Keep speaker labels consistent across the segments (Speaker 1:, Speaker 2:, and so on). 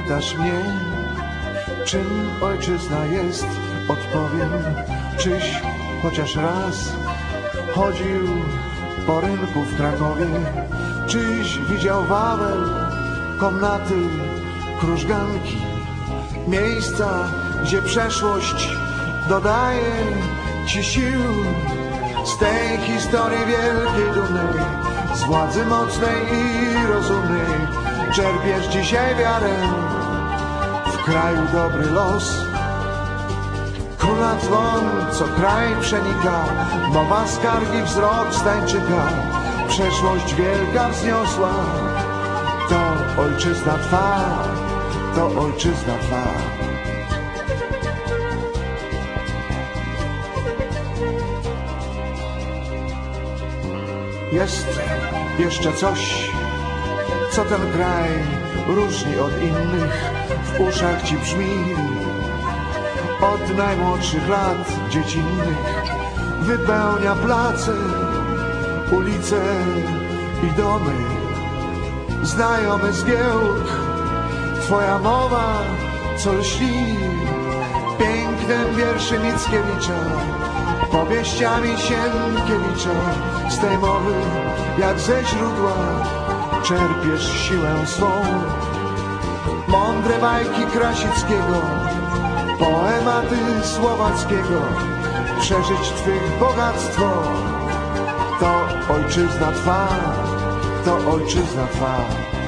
Speaker 1: zapytasz mnie, czym ojczyzna jest, odpowiem, czyś chociaż raz chodził po rynku w Krakowie, czyś widział Wawel, komnaty, krużganki, miejsca, gdzie przeszłość dodaje ci sił. Z tej historii wielkiej, dumnej, z władzy mocnej i rozumnej, czerpiesz dzisiaj wiarę w kraju dobry los. Króla dzwon, co kraj przenika, mowa skargi, wzrok stańczyka, przeszłość wielka wzniosła, to ojczyzna twa, to ojczyzna twa. Jest jeszcze coś, co ten kraj różni od innych, w uszach ci brzmi. Od najmłodszych lat dziecinnych wypełnia place, ulice i domy. Znajomy zgiełk, twoja mowa, co lśni pięknem wierszy Mickiewicza, powieściami Sienkiewicza. Z tej mowy, jak ze źródła, czerpiesz siłę swą. Mądre bajki Krasickiego, poematy Słowackiego, przeżyć twych bogactwo, to ojczyzna twa, to ojczyzna twa.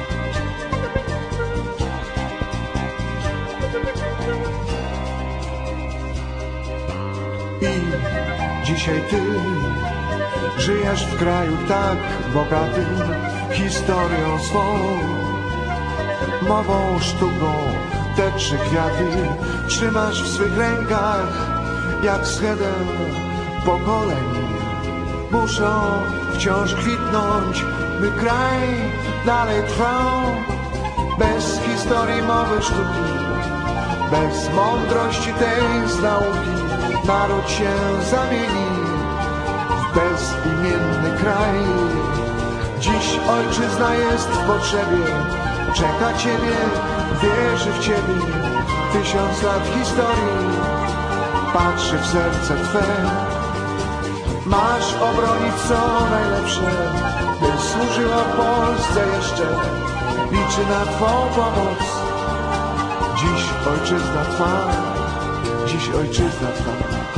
Speaker 1: I dzisiaj ty żyjesz w kraju tak bogatym historią swą, mową, sztuką, te trzy kwiaty trzymasz w swych rękach jak schedę pokoleń. Muszą wciąż kwitnąć, by kraj dalej trwał. Bez historii, mowy, sztuki, bez mądrości tej z nauki, naród się zamieni w bezimienny kraj. Dziś ojczyzna jest w potrzebie, czeka ciebie, wierzy w ciebie. 1000 lat historii patrzy w serce twe. Masz obronić co najlepsze, by służyło Polsce jeszcze. Liczy na twą pomoc. Dziś ojczyzna twa, dziś ojczyzna twa.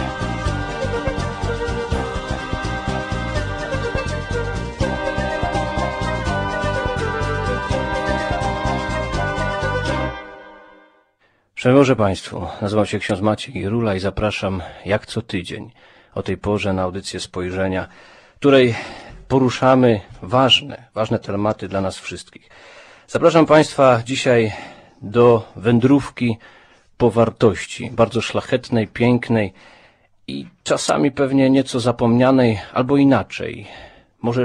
Speaker 2: Szczęść Boże Państwu, nazywam się ksiądz Maciej Girula i zapraszam jak co tydzień o tej porze na audycję Spojrzenia, w której poruszamy ważne tematy dla nas wszystkich. Zapraszam Państwa dzisiaj do wędrówki po wartości, bardzo szlachetnej, pięknej i czasami pewnie nieco zapomnianej, albo inaczej, może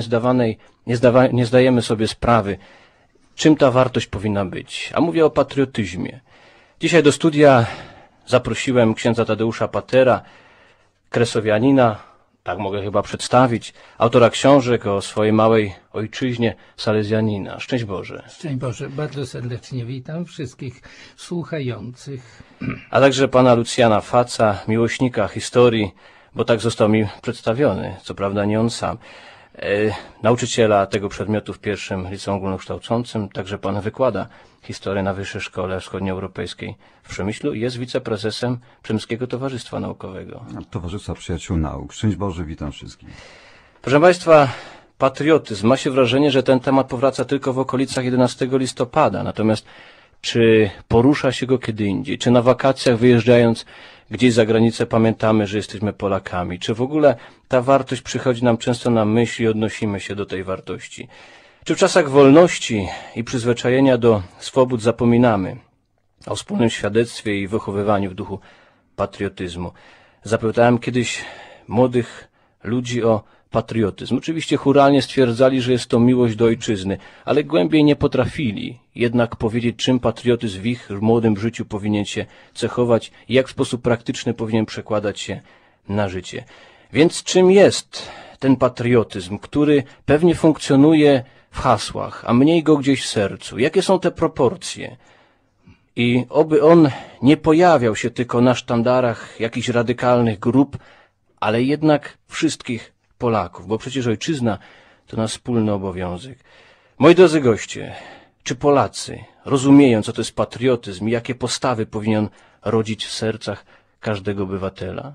Speaker 2: nie zdajemy sobie sprawy, czym ta wartość powinna być, a mówię o patriotyzmie. Dzisiaj do studia zaprosiłem księdza Tadeusza Patera, kresowianina, tak mogę chyba przedstawić, autora książek o swojej małej ojczyźnie, salezjanina. Szczęść Boże.
Speaker 3: Szczęść Boże, bardzo serdecznie witam wszystkich słuchających.
Speaker 2: A także pana Lucjana Faca, miłośnika historii, bo tak został mi przedstawiony, co prawda nie on sam. Nauczyciela tego przedmiotu w pierwszym liceum ogólnokształcącym, także pan wykłada historię na Wyższej Szkole Wschodnioeuropejskiej w Przemyślu i jest wiceprezesem Przemyskiego Towarzystwa Naukowego.
Speaker 4: Towarzystwa Przyjaciół Nauk. Szczęść Boże, witam wszystkich.
Speaker 2: Proszę Państwa, patriotyzm. Ma się wrażenie, że ten temat powraca tylko w okolicach 11 listopada, natomiast czy porusza się go kiedy indziej? Czy na wakacjach wyjeżdżając gdzieś za granicę pamiętamy, że jesteśmy Polakami? Czy w ogóle ta wartość przychodzi nam często na myśl i odnosimy się do tej wartości? Czy w czasach wolności i przyzwyczajenia do swobód zapominamy o wspólnym świadectwie i wychowywaniu w duchu patriotyzmu? Zapytałem kiedyś młodych ludzi o patriotyzm. Oczywiście chóralnie stwierdzali, że jest to miłość do ojczyzny, ale głębiej nie potrafili jednak powiedzieć, czym patriotyzm w ich młodym życiu powinien się cechować i jak w sposób praktyczny powinien przekładać się na życie. Więc czym jest ten patriotyzm, który pewnie funkcjonuje w hasłach, a mniej go gdzieś w sercu? Jakie są te proporcje? I oby on nie pojawiał się tylko na sztandarach jakichś radykalnych grup, ale jednak wszystkich Polaków, bo przecież ojczyzna to nasz wspólny obowiązek. Moi drodzy goście, czy Polacy rozumieją, co to jest patriotyzm i jakie postawy powinien rodzić w sercach każdego obywatela?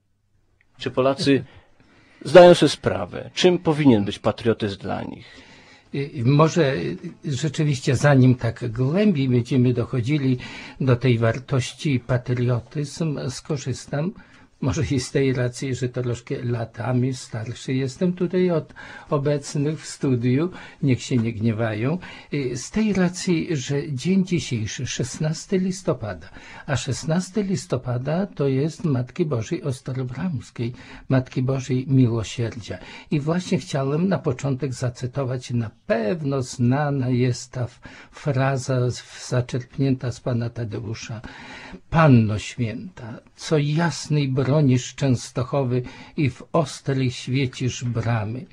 Speaker 2: Czy Polacy zdają sobie sprawę, czym powinien być patriotyzm dla nich?
Speaker 3: Może rzeczywiście zanim tak głębiej będziemy dochodzili do tej wartości patriotyzm, skorzystam może i z tej racji, że troszkę latami starszy jestem tutaj od obecnych w studiu, niech się nie gniewają, z tej racji, że dzień dzisiejszy, 16 listopada, a 16 listopada to jest Matki Bożej Ostrobramskiej, Matki Bożej Miłosierdzia. I właśnie chciałem na początek zacytować, na pewno znana jest ta fraza zaczerpnięta z Pana Tadeusza. Panno Święta, co jasnej bronisz Częstochowy i w ostrej świecisz bramy.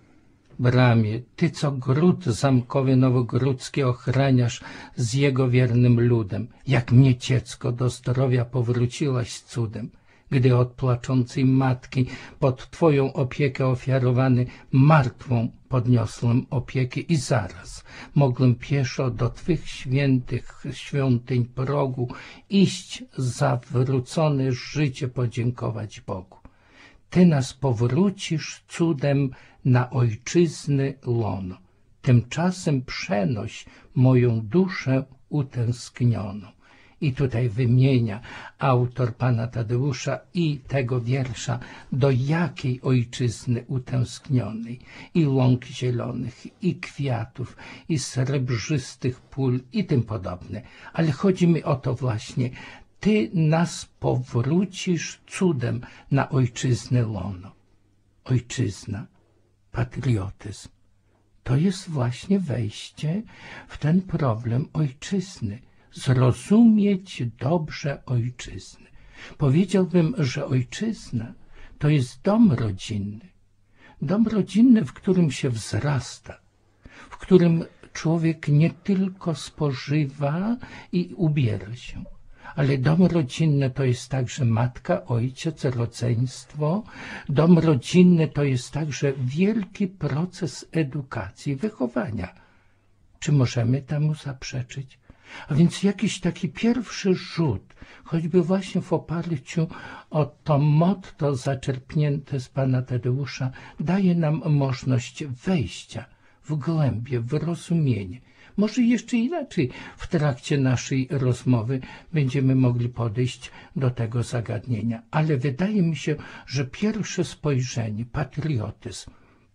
Speaker 3: Bramie, ty co gród zamkowy nowogródzki ochraniasz z jego wiernym ludem, jak mnie dziecko do zdrowia powróciłaś cudem. Gdy od płaczącej matki pod twoją opiekę ofiarowany martwą podniosłem opiekę i zaraz mogłem pieszo do twych świętych świątyń progu iść za wrócone życie podziękować Bogu. Ty nas powrócisz cudem na ojczyzny łono. Tymczasem przenoś moją duszę utęsknioną. I tutaj wymienia autor Pana Tadeusza i tego wiersza, do jakiej ojczyzny utęsknionej, i łąk zielonych, i kwiatów, i srebrzystych pól, i tym podobne. Ale chodzi mi o to właśnie, ty nas powrócisz cudem na ojczyznę łono. Ojczyzna, patriotyzm, to jest właśnie wejście w ten problem ojczyzny. Zrozumieć dobrze ojczyznę. Powiedziałbym, że ojczyzna to jest dom rodzinny. Dom rodzinny, w którym się wzrasta, w którym człowiek nie tylko spożywa i ubiera się, ale dom rodzinny to jest także matka, ojciec, rodzeństwo. Dom rodzinny to jest także wielki proces edukacji, wychowania. Czy możemy temu zaprzeczyć? A więc jakiś taki pierwszy rzut, choćby właśnie w oparciu o to motto zaczerpnięte z Pana Tadeusza, daje nam możliwość wejścia w głębie, w rozumienie. Może jeszcze inaczej w trakcie naszej rozmowy będziemy mogli podejść do tego zagadnienia. Ale wydaje mi się, że pierwsze spojrzenie, patriotyzm,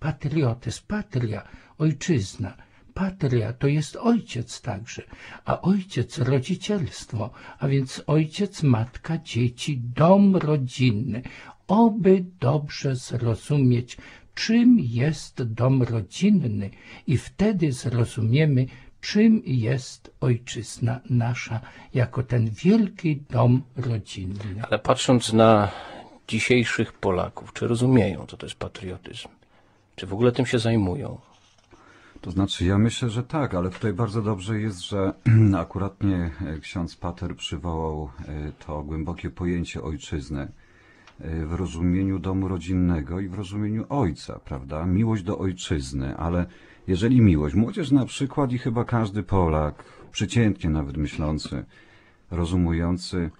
Speaker 3: patria, ojczyzna, patria to jest ojciec także, a ojciec rodzicielstwo, a więc ojciec, matka, dzieci, dom rodzinny. Oby dobrze zrozumieć, czym jest dom rodzinny i wtedy zrozumiemy, czym jest ojczyzna nasza, jako ten wielki dom rodzinny.
Speaker 2: Ale patrząc na dzisiejszych Polaków, czy rozumieją, co to jest patriotyzm? Czy w ogóle tym się zajmują?
Speaker 4: To znaczy, ja myślę, że tak, ale tutaj bardzo dobrze jest, że akuratnie ksiądz pater przywołał to głębokie pojęcie ojczyzny w rozumieniu domu rodzinnego i w rozumieniu ojca, prawda? Miłość do ojczyzny, ale jeżeli miłość, młodzież na przykład i chyba każdy Polak, przeciętnie nawet myślący, rozumujący,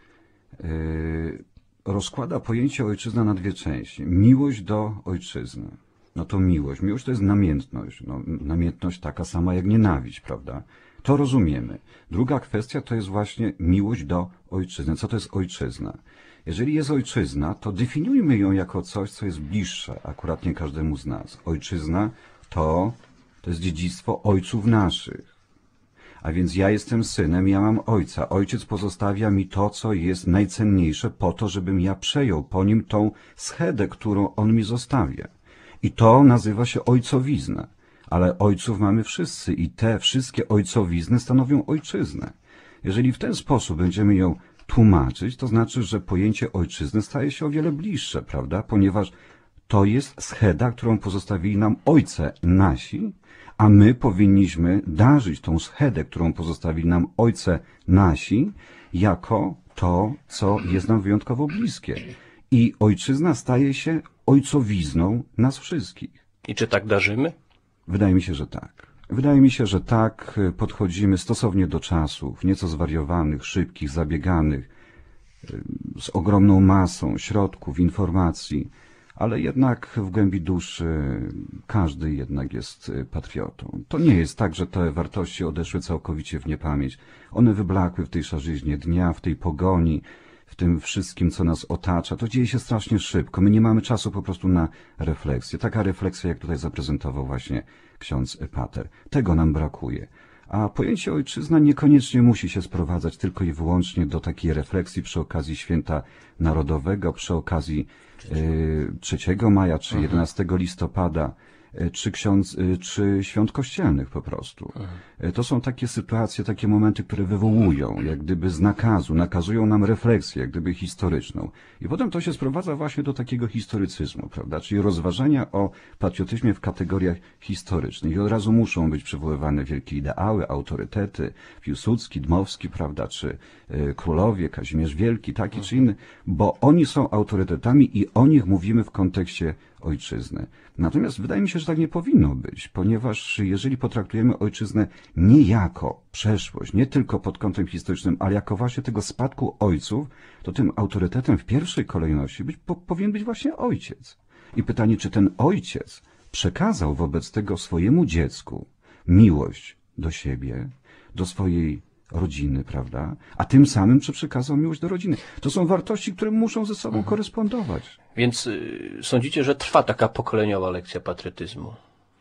Speaker 4: rozkłada pojęcie ojczyzna na dwie części. Miłość do ojczyzny. No to miłość. Miłość to jest namiętność. No, namiętność taka sama jak nienawiść, prawda? To rozumiemy. Druga kwestia to jest właśnie miłość do ojczyzny. Co to jest ojczyzna? Jeżeli jest ojczyzna, to definiujmy ją jako coś, co jest bliższe akurat nie każdemu z nas. Ojczyzna to jest dziedzictwo ojców naszych. A więc ja jestem synem, ja mam ojca. Ojciec pozostawia mi to, co jest najcenniejsze po to, żebym ja przejął po nim tą schedę, którą on mi zostawia. I to nazywa się ojcowizna. Ale ojców mamy wszyscy i te wszystkie ojcowizny stanowią ojczyznę. Jeżeli w ten sposób będziemy ją tłumaczyć, to znaczy, że pojęcie ojczyzny staje się o wiele bliższe, prawda? Ponieważ To jest scheda, którą pozostawili nam ojce nasi, a my powinniśmy darzyć tą schedę, którą pozostawili nam ojce nasi, jako to, co jest nam wyjątkowo bliskie. I ojczyzna staje się ojcowizną nas wszystkich.
Speaker 2: I czy tak darzymy?
Speaker 4: Wydaje mi się, że tak. Wydaje mi się, że tak podchodzimy stosownie do czasów, nieco zwariowanych, szybkich, zabieganych, z ogromną masą środków, informacji, ale jednak w głębi duszy każdy jednak jest patriotą. To nie jest tak, że te wartości odeszły całkowicie w niepamięć. One wyblakły w tej szarzyźnie dnia, w tej pogoni, w tym wszystkim, co nas otacza. To dzieje się strasznie szybko. My nie mamy czasu po prostu na refleksję. Taka refleksja, jak tutaj zaprezentował właśnie ksiądz Pater. Tego nam brakuje. A pojęcie ojczyzna niekoniecznie musi się sprowadzać tylko i wyłącznie do takiej refleksji przy okazji Święta Narodowego, przy okazji 3 maja czy 11 listopada, czy świąt kościelnych po prostu. To są takie sytuacje, takie momenty, które wywołują, jak gdyby z nakazują nam refleksję, jak gdyby historyczną. I potem to się sprowadza właśnie do takiego historycyzmu, prawda? Czyli rozważania o patriotyzmie w kategoriach historycznych. I od razu muszą być przywoływane wielkie ideały, autorytety, Piłsudski, Dmowski, prawda? Czy królowie, Kazimierz Wielki, taki czy inny, bo oni są autorytetami i o nich mówimy w kontekście ojczyzny. Natomiast wydaje mi się, że tak nie powinno być, ponieważ jeżeli potraktujemy ojczyznę nie jako przeszłość, nie tylko pod kątem historycznym, ale jako właśnie tego spadku ojców, to tym autorytetem w pierwszej kolejności powinien być właśnie ojciec. I pytanie, czy ten ojciec przekazał wobec tego swojemu dziecku miłość do siebie, do swojej rodziny, prawda? A tym samym, czy przekazał miłość do rodziny. To są wartości, które muszą ze sobą korespondować.
Speaker 2: Więc sądzicie, że trwa taka pokoleniowa lekcja patriotyzmu?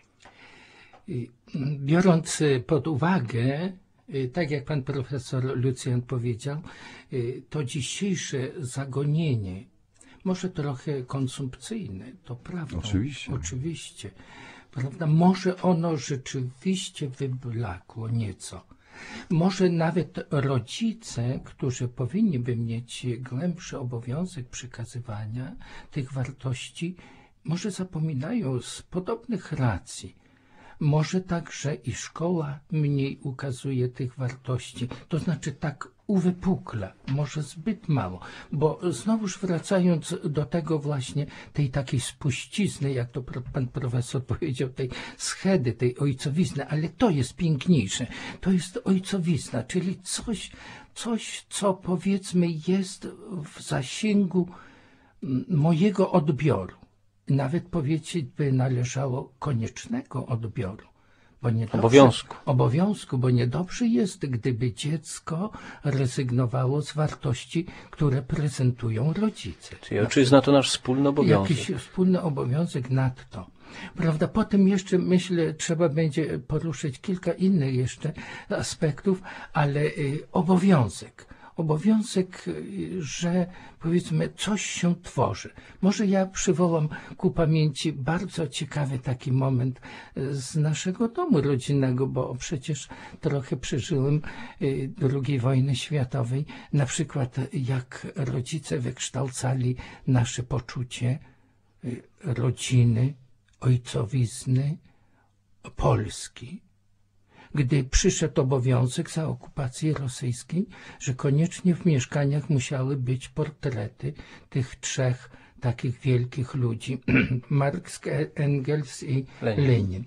Speaker 3: Biorąc pod uwagę, tak jak pan profesor Lucjan powiedział, to dzisiejsze zagonienie, może trochę konsumpcyjne, to prawda. Oczywiście. Prawda? Może ono rzeczywiście wyblakło nieco. Może nawet rodzice, którzy powinni by mieć głębszy obowiązek przekazywania tych wartości, może zapominają z podobnych racji. Może także i szkoła mniej ukazuje tych wartości, to znaczy tak uwypukla, może zbyt mało, bo znowuż wracając do tego właśnie, tej takiej spuścizny, jak to pan profesor powiedział, tej schedy, tej ojcowizny, ale to jest piękniejsze, to jest ojcowizna, czyli coś, co powiedzmy jest w zasięgu mojego odbioru. Nawet powiedzieć by należało koniecznego odbioru. Bo obowiązku, bo niedobrze jest, gdyby dziecko rezygnowało z wartości, które prezentują rodzice.
Speaker 2: Czyli ojczyzna to nasz wspólny obowiązek.
Speaker 3: Jakiś wspólny obowiązek nadto. Prawda? Potem jeszcze, myślę, trzeba będzie poruszyć kilka innych jeszcze aspektów, ale obowiązek, że powiedzmy coś się tworzy. Może ja przywołam ku pamięci bardzo ciekawy taki moment z naszego domu rodzinnego, bo przecież trochę przeżyłem II wojny światowej. Na przykład jak rodzice wykształcali nasze poczucie rodziny, ojcowizny, Polski. Gdy przyszedł obowiązek za okupacji rosyjskiej, że koniecznie w mieszkaniach musiały być portrety tych 3 takich wielkich ludzi, Marx, Engels i Lenin.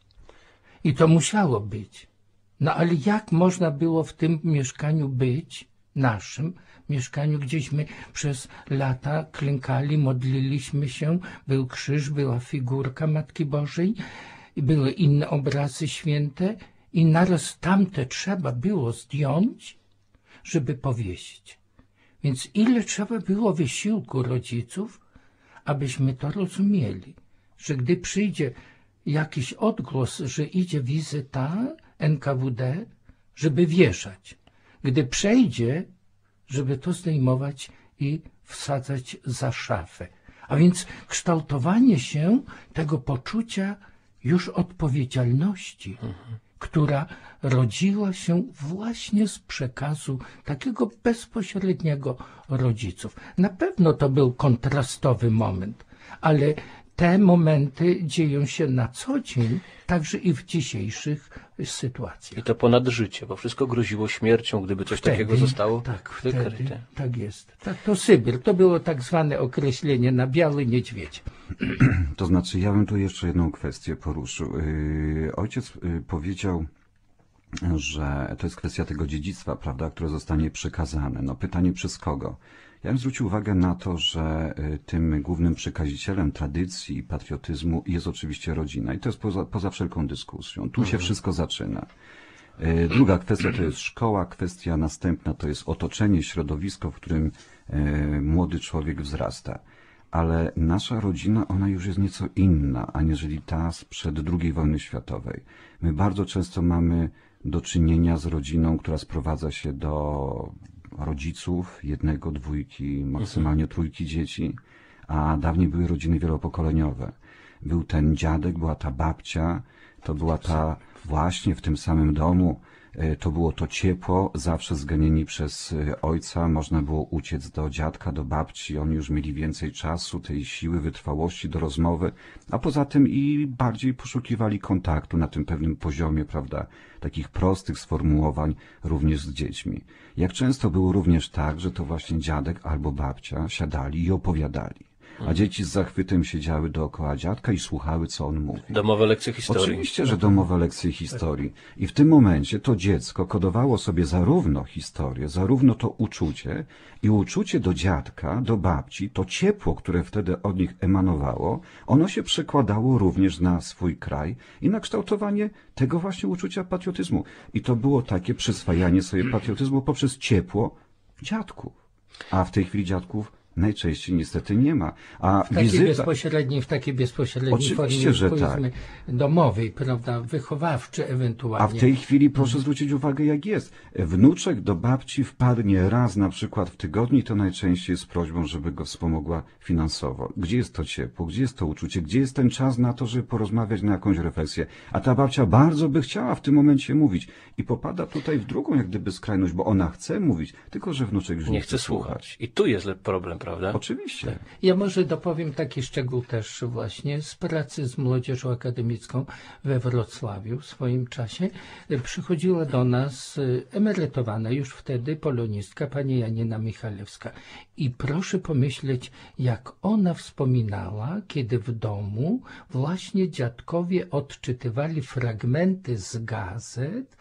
Speaker 3: I to musiało być. No ale jak można było w tym mieszkaniu być, naszym mieszkaniu, gdzieśmy przez lata klękali, modliliśmy się, był krzyż, była figurka Matki Bożej, były inne obrazy święte, i naraz tamte trzeba było zdjąć, żeby powiesić. Więc ile trzeba było wysiłku rodziców, abyśmy to rozumieli, że gdy przyjdzie jakiś odgłos, że idzie wizyta NKWD, żeby wieszać. Gdy przejdzie, żeby to zdejmować i wsadzać za szafę. A więc kształtowanie się tego poczucia już odpowiedzialności, która rodziła się właśnie z przekazu takiego bezpośredniego rodziców. Na pewno to był kontrastowy moment, ale te momenty dzieją się na co dzień, także i w dzisiejszych sytuacjach.
Speaker 2: I to ponad życie, bo wszystko groziło śmiercią, gdyby coś takiego zostało wykryte.
Speaker 3: Wtedy, tak jest. Tak, to Sybir, to było tak zwane określenie na biały niedźwiedź.
Speaker 4: To znaczy, ja bym tu jeszcze jedną kwestię poruszył. Ojciec powiedział, że to jest kwestia tego dziedzictwa, prawda, które zostanie przekazane. No pytanie przez kogo? Ja bym zwrócił uwagę na to, że tym głównym przekazicielem tradycji i patriotyzmu jest oczywiście rodzina i to jest poza wszelką dyskusją. Tu się wszystko zaczyna. Druga kwestia to jest szkoła, kwestia następna to jest otoczenie, środowisko, w którym młody człowiek wzrasta. Ale nasza rodzina, ona już jest nieco inna, aniżeli ta sprzed II wojny światowej. My bardzo często mamy do czynienia z rodziną, która sprowadza się do rodziców, jednego, dwójki, maksymalnie trójki dzieci, a dawniej były rodziny wielopokoleniowe. Był ten dziadek, była ta babcia, to była ta właśnie w tym samym domu, to było to ciepło, zawsze zganieni przez ojca, można było uciec do dziadka, do babci, oni już mieli więcej czasu, tej siły, wytrwałości do rozmowy, a poza tym i bardziej poszukiwali kontaktu na tym pewnym poziomie, prawda, takich prostych sformułowań również z dziećmi. Jak często było również tak, że to właśnie dziadek albo babcia siadali i opowiadali. A dzieci z zachwytem siedziały dookoła dziadka i słuchały, co on mówi.
Speaker 2: Domowe lekcje historii.
Speaker 4: Oczywiście, że domowe lekcje historii. I w tym momencie to dziecko kodowało sobie zarówno historię, zarówno to uczucie i uczucie do dziadka, do babci, to ciepło, które wtedy od nich emanowało, ono się przekładało również na swój kraj i na kształtowanie tego właśnie uczucia patriotyzmu. I to było takie przyswajanie sobie patriotyzmu poprzez ciepło dziadków. A w tej chwili dziadków najczęściej niestety nie ma. A
Speaker 3: w takiej bezpośredniej
Speaker 4: oczywiście,
Speaker 3: formie,
Speaker 4: że
Speaker 3: powiedzmy, domowej, prawda, wychowawczej ewentualnie.
Speaker 4: A w tej chwili proszę zwrócić uwagę, jak jest. Wnuczek do babci wpadnie raz na przykład w tygodniu i to najczęściej z prośbą, żeby go wspomogła finansowo. Gdzie jest to ciepło? Gdzie jest to uczucie? Gdzie jest ten czas na to, żeby porozmawiać na jakąś refleksję? A ta babcia bardzo by chciała w tym momencie mówić i popada tutaj w drugą jak gdyby skrajność, bo ona chce mówić, tylko że wnuczek już nie chce słuchać.
Speaker 2: I tu jest problem, prawda?
Speaker 4: Oczywiście.
Speaker 3: Tak. Ja może dopowiem taki szczegół też właśnie z pracy z młodzieżą akademicką we Wrocławiu w swoim czasie. Przychodziła do nas emerytowana już wtedy polonistka pani Janina Michalewska. I proszę pomyśleć, jak ona wspominała, kiedy w domu właśnie dziadkowie odczytywali fragmenty z gazet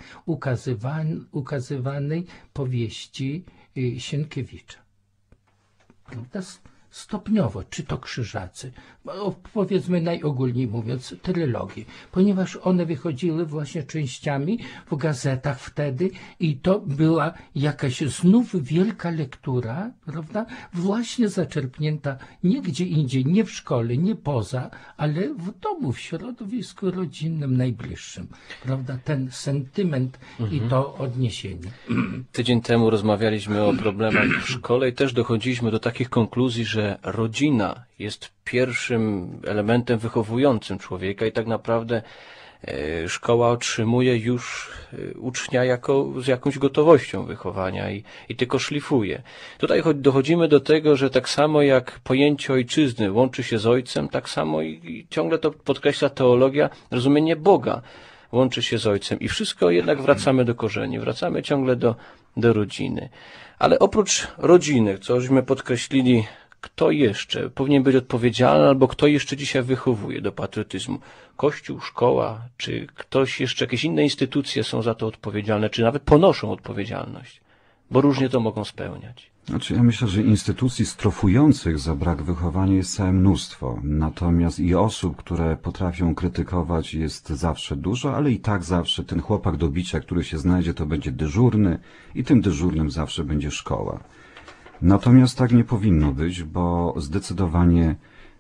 Speaker 3: ukazywanej powieści Sienkiewicza. Prawda? Stopniowo, czy to Krzyżacy, powiedzmy najogólniej mówiąc, trylogii, ponieważ one wychodziły właśnie częściami w gazetach wtedy i to była jakaś znów wielka lektura, prawda, właśnie zaczerpnięta nie gdzie indziej, nie w szkole, nie poza, ale w domu, w środowisku rodzinnym najbliższym, prawda, ten sentyment i to odniesienie.
Speaker 2: Tydzień temu rozmawialiśmy o problemach w szkole i też dochodziliśmy do takich konkluzji, że rodzina jest pierwszym elementem wychowującym człowieka i tak naprawdę szkoła otrzymuje już ucznia z jakąś gotowością wychowania i tylko szlifuje. Tutaj dochodzimy do tego, że tak samo jak pojęcie ojczyzny łączy się z ojcem, tak samo i ciągle to podkreśla teologia, rozumienie Boga łączy się z ojcem i wszystko jednak wracamy do korzeni, wracamy ciągle do rodziny. Ale oprócz rodziny, cośmy podkreślili, kto jeszcze powinien być odpowiedzialny, albo kto jeszcze dzisiaj wychowuje do patriotyzmu? Kościół, szkoła, czy ktoś jeszcze, jakieś inne instytucje są za to odpowiedzialne, czy nawet ponoszą odpowiedzialność? Bo różnie to mogą spełniać.
Speaker 4: Znaczy, ja myślę, że instytucji strofujących za brak wychowania jest całe mnóstwo. Natomiast i osób, które potrafią krytykować, jest zawsze dużo, ale i tak zawsze ten chłopak do bicia, który się znajdzie, to będzie dyżurny i tym dyżurnym zawsze będzie szkoła. Natomiast tak nie powinno być, bo zdecydowanie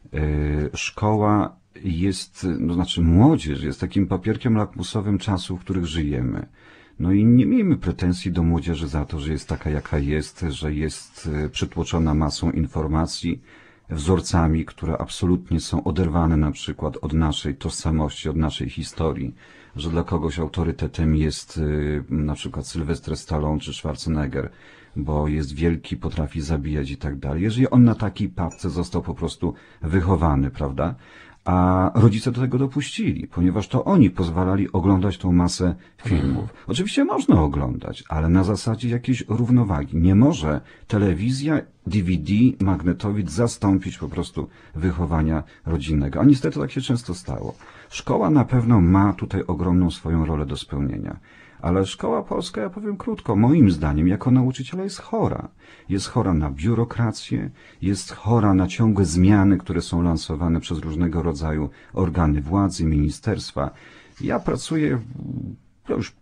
Speaker 4: szkoła jest, no znaczy młodzież jest takim papierkiem lakmusowym czasów, w których żyjemy. No i nie miejmy pretensji do młodzieży za to, że jest taka, jaka jest, że jest przytłoczona masą informacji, wzorcami, które absolutnie są oderwane na przykład od naszej tożsamości, od naszej historii, że dla kogoś autorytetem jest na przykład Sylwester Stallone czy Schwarzenegger, bo jest wielki, potrafi zabijać i tak dalej. Jeżeli on na takiej papce został po prostu wychowany, prawda? A rodzice do tego dopuścili, ponieważ to oni pozwalali oglądać tą masę filmów. Oczywiście można oglądać, ale na zasadzie jakiejś równowagi. Nie może telewizja, DVD, magnetowid zastąpić po prostu wychowania rodzinnego. A niestety tak się często stało. Szkoła na pewno ma tutaj ogromną swoją rolę do spełnienia. Ale szkoła polska, ja powiem krótko, moim zdaniem jako nauczyciela jest chora. Jest chora na biurokrację, jest chora na ciągłe zmiany, które są lansowane przez różnego rodzaju organy władzy, ministerstwa. Ja pracuję już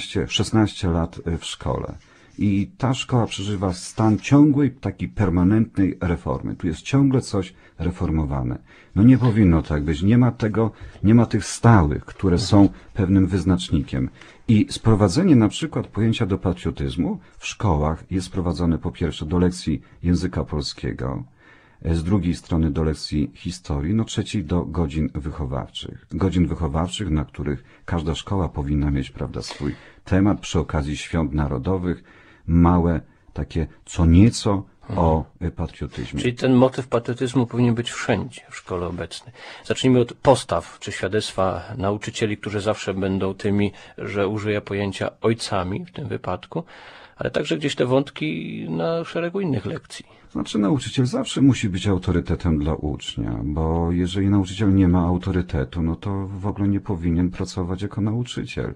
Speaker 4: 16 lat w szkole. I ta szkoła przeżywa stan ciągłej, takiej permanentnej reformy. Tu jest ciągle coś reformowane. No nie powinno tak być. Nie ma tych stałych, które są pewnym wyznacznikiem. I sprowadzenie na przykład pojęcia do patriotyzmu w szkołach jest sprowadzone po pierwsze do lekcji języka polskiego, z drugiej strony do lekcji historii, no trzeciej do godzin wychowawczych. Godzin wychowawczych, na których każda szkoła powinna mieć, prawda, swój temat przy okazji świąt narodowych, małe takie co nieco o patriotyzmie.
Speaker 2: Czyli ten motyw patriotyzmu powinien być wszędzie w szkole obecnej. Zacznijmy od postaw czy świadectwa nauczycieli, którzy zawsze będą tymi, że użyję pojęcia ojcami w tym wypadku, ale także gdzieś te wątki na szeregu innych lekcji.
Speaker 4: Znaczy nauczyciel zawsze musi być autorytetem dla ucznia, bo jeżeli nauczyciel nie ma autorytetu, no to w ogóle nie powinien pracować jako nauczyciel.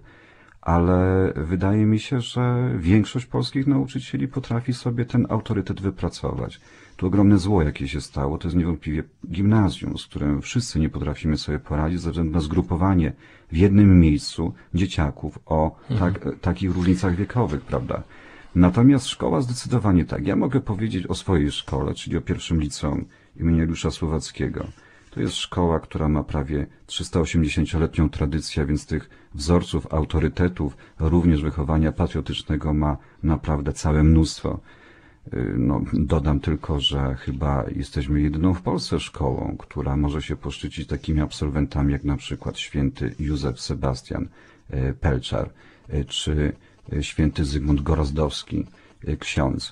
Speaker 4: Ale wydaje mi się, że większość polskich nauczycieli potrafi sobie ten autorytet wypracować. Tu ogromne zło, jakie się stało, to jest niewątpliwie gimnazjum, z którym wszyscy nie potrafimy sobie poradzić ze względu na zgrupowanie w jednym miejscu dzieciaków o takich różnicach wiekowych, prawda? Natomiast szkoła zdecydowanie tak. Ja mogę powiedzieć o swojej szkole, czyli o pierwszym liceum imienia Juliusza Słowackiego. To jest szkoła, która ma prawie 380-letnią tradycję, więc tych wzorców, autorytetów, również wychowania patriotycznego ma naprawdę całe mnóstwo. No, dodam tylko, że chyba jesteśmy jedyną w Polsce szkołą, która może się poszczycić takimi absolwentami jak na przykład święty Józef Sebastian Pelczar, czy święty Zygmunt Gorozdowski, ksiądz,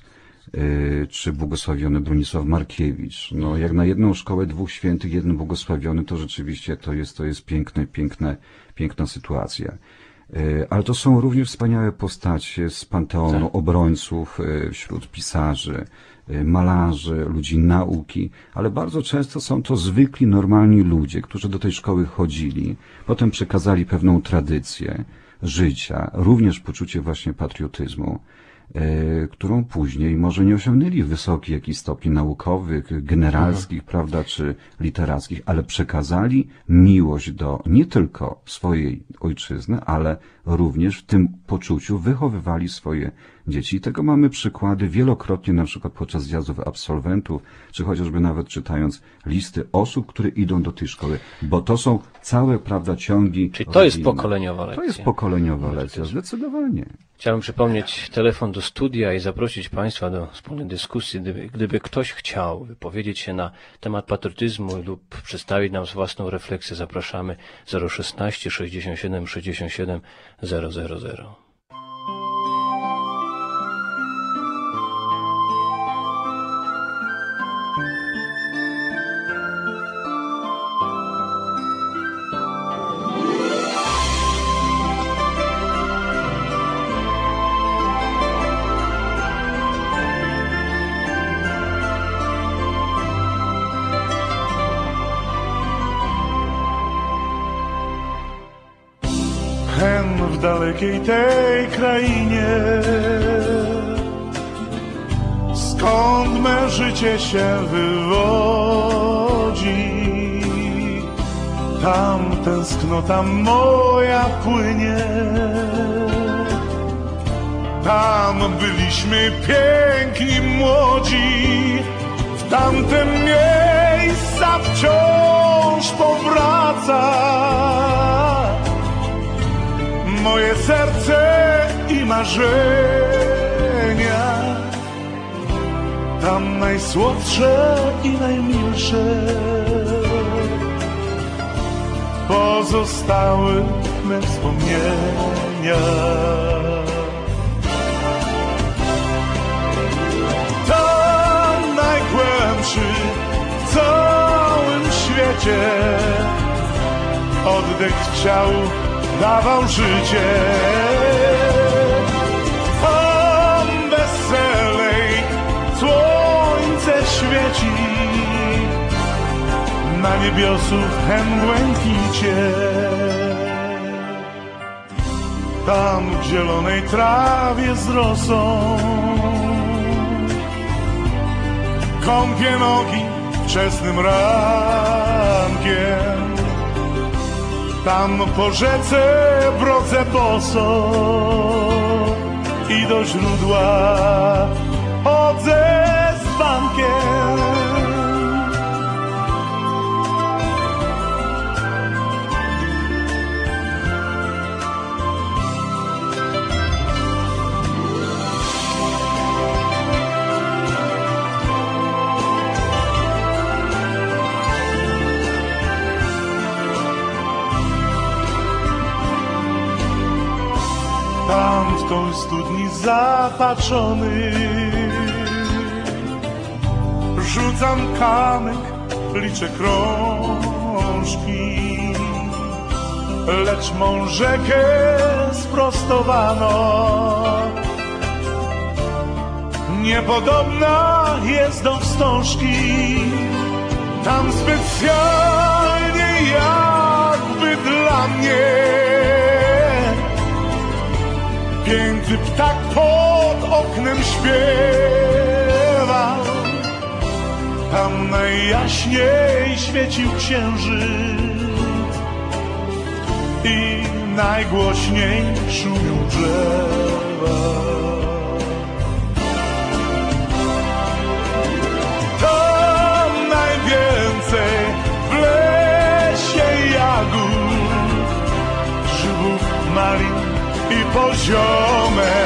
Speaker 4: czy błogosławiony Bronisław Markiewicz. No, jak na jedną szkołę dwóch świętych, jeden błogosławiony, to rzeczywiście to jest piękna sytuacja. Ale to są również wspaniałe postacie z panteonu obrońców wśród pisarzy, malarzy, ludzi nauki, ale bardzo często są to zwykli, normalni ludzie, którzy do tej szkoły chodzili, potem przekazali pewną tradycję życia, również poczucie właśnie patriotyzmu, którą później może nie osiągnęli wysokich jakichś stopni naukowych, generalskich, prawda, czy literackich, ale przekazali miłość do nie tylko swojej ojczyzny, ale również w tym poczuciu wychowywali swoje dzieci. I tego mamy przykłady wielokrotnie, na przykład podczas zjazdów absolwentów, czy chociażby nawet czytając listy osób, które idą do tej szkoły, bo to są całe, prawda, ciągi.
Speaker 2: Czyli to jest pokoleniowa lekcja.
Speaker 4: To jest pokoleniowa lekcja, zdecydowanie.
Speaker 2: Chciałem przypomnieć telefon do studia i zaprosić Państwa do wspólnej dyskusji. Gdyby ktoś chciał wypowiedzieć się na temat patriotyzmu lub przedstawić nam własną refleksję, zapraszamy 016 67 67 000.
Speaker 1: W dalekiej tej krainie, skąd me życie się wywodzi, tam tęsknota moja płynie, tam byliśmy piękni, młodzi, w tamte miejsca wciąż powraca moje serce i marzenia, tam najsłodsze i najmilsze pozostały me wspomnienia. Tam najgłębszy w całym świecie oddech w ciału dawał życie. Tam weselej słońce świeci, na niebiosu hen błękicie. Tam w zielonej trawie z rosą kąpie nogi wczesnym rankiem. Tam po rzece brodzę boso i do źródła chodzę z bankiem. Tam w tą studni zapatrzony rzucam kamyk, liczę krążki, lecz mą rzekę sprostowano niepodobna jest do wstążki. Tam specjalnie jakby dla mnie piękny ptak pod oknem śpiewał. Tam najjaśniej świecił księżyc i najgłośniej szumią drzewa. Tam najwięcej w lesie jagód, grzybów, malin i poziome.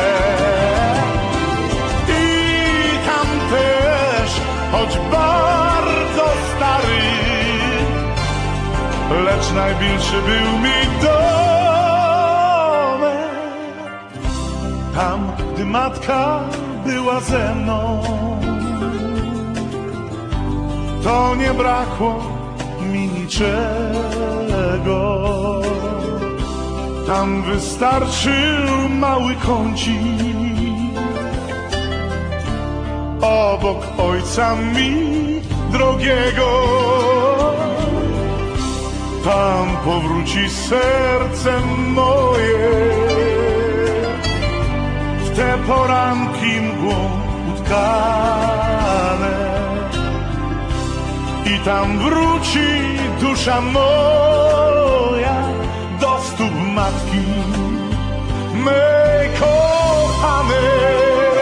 Speaker 1: I tam też, choć bardzo stary, lecz najbliższy był mi domek. Tam, gdy matka była ze mną, to nie brakło mi niczego. Tam wystarczył mały kącik obok ojca mi drogiego. Tam powróci serce moje w te poranki mgłą utkane. I tam wróci dusza moja do stóp matki mej kochanej.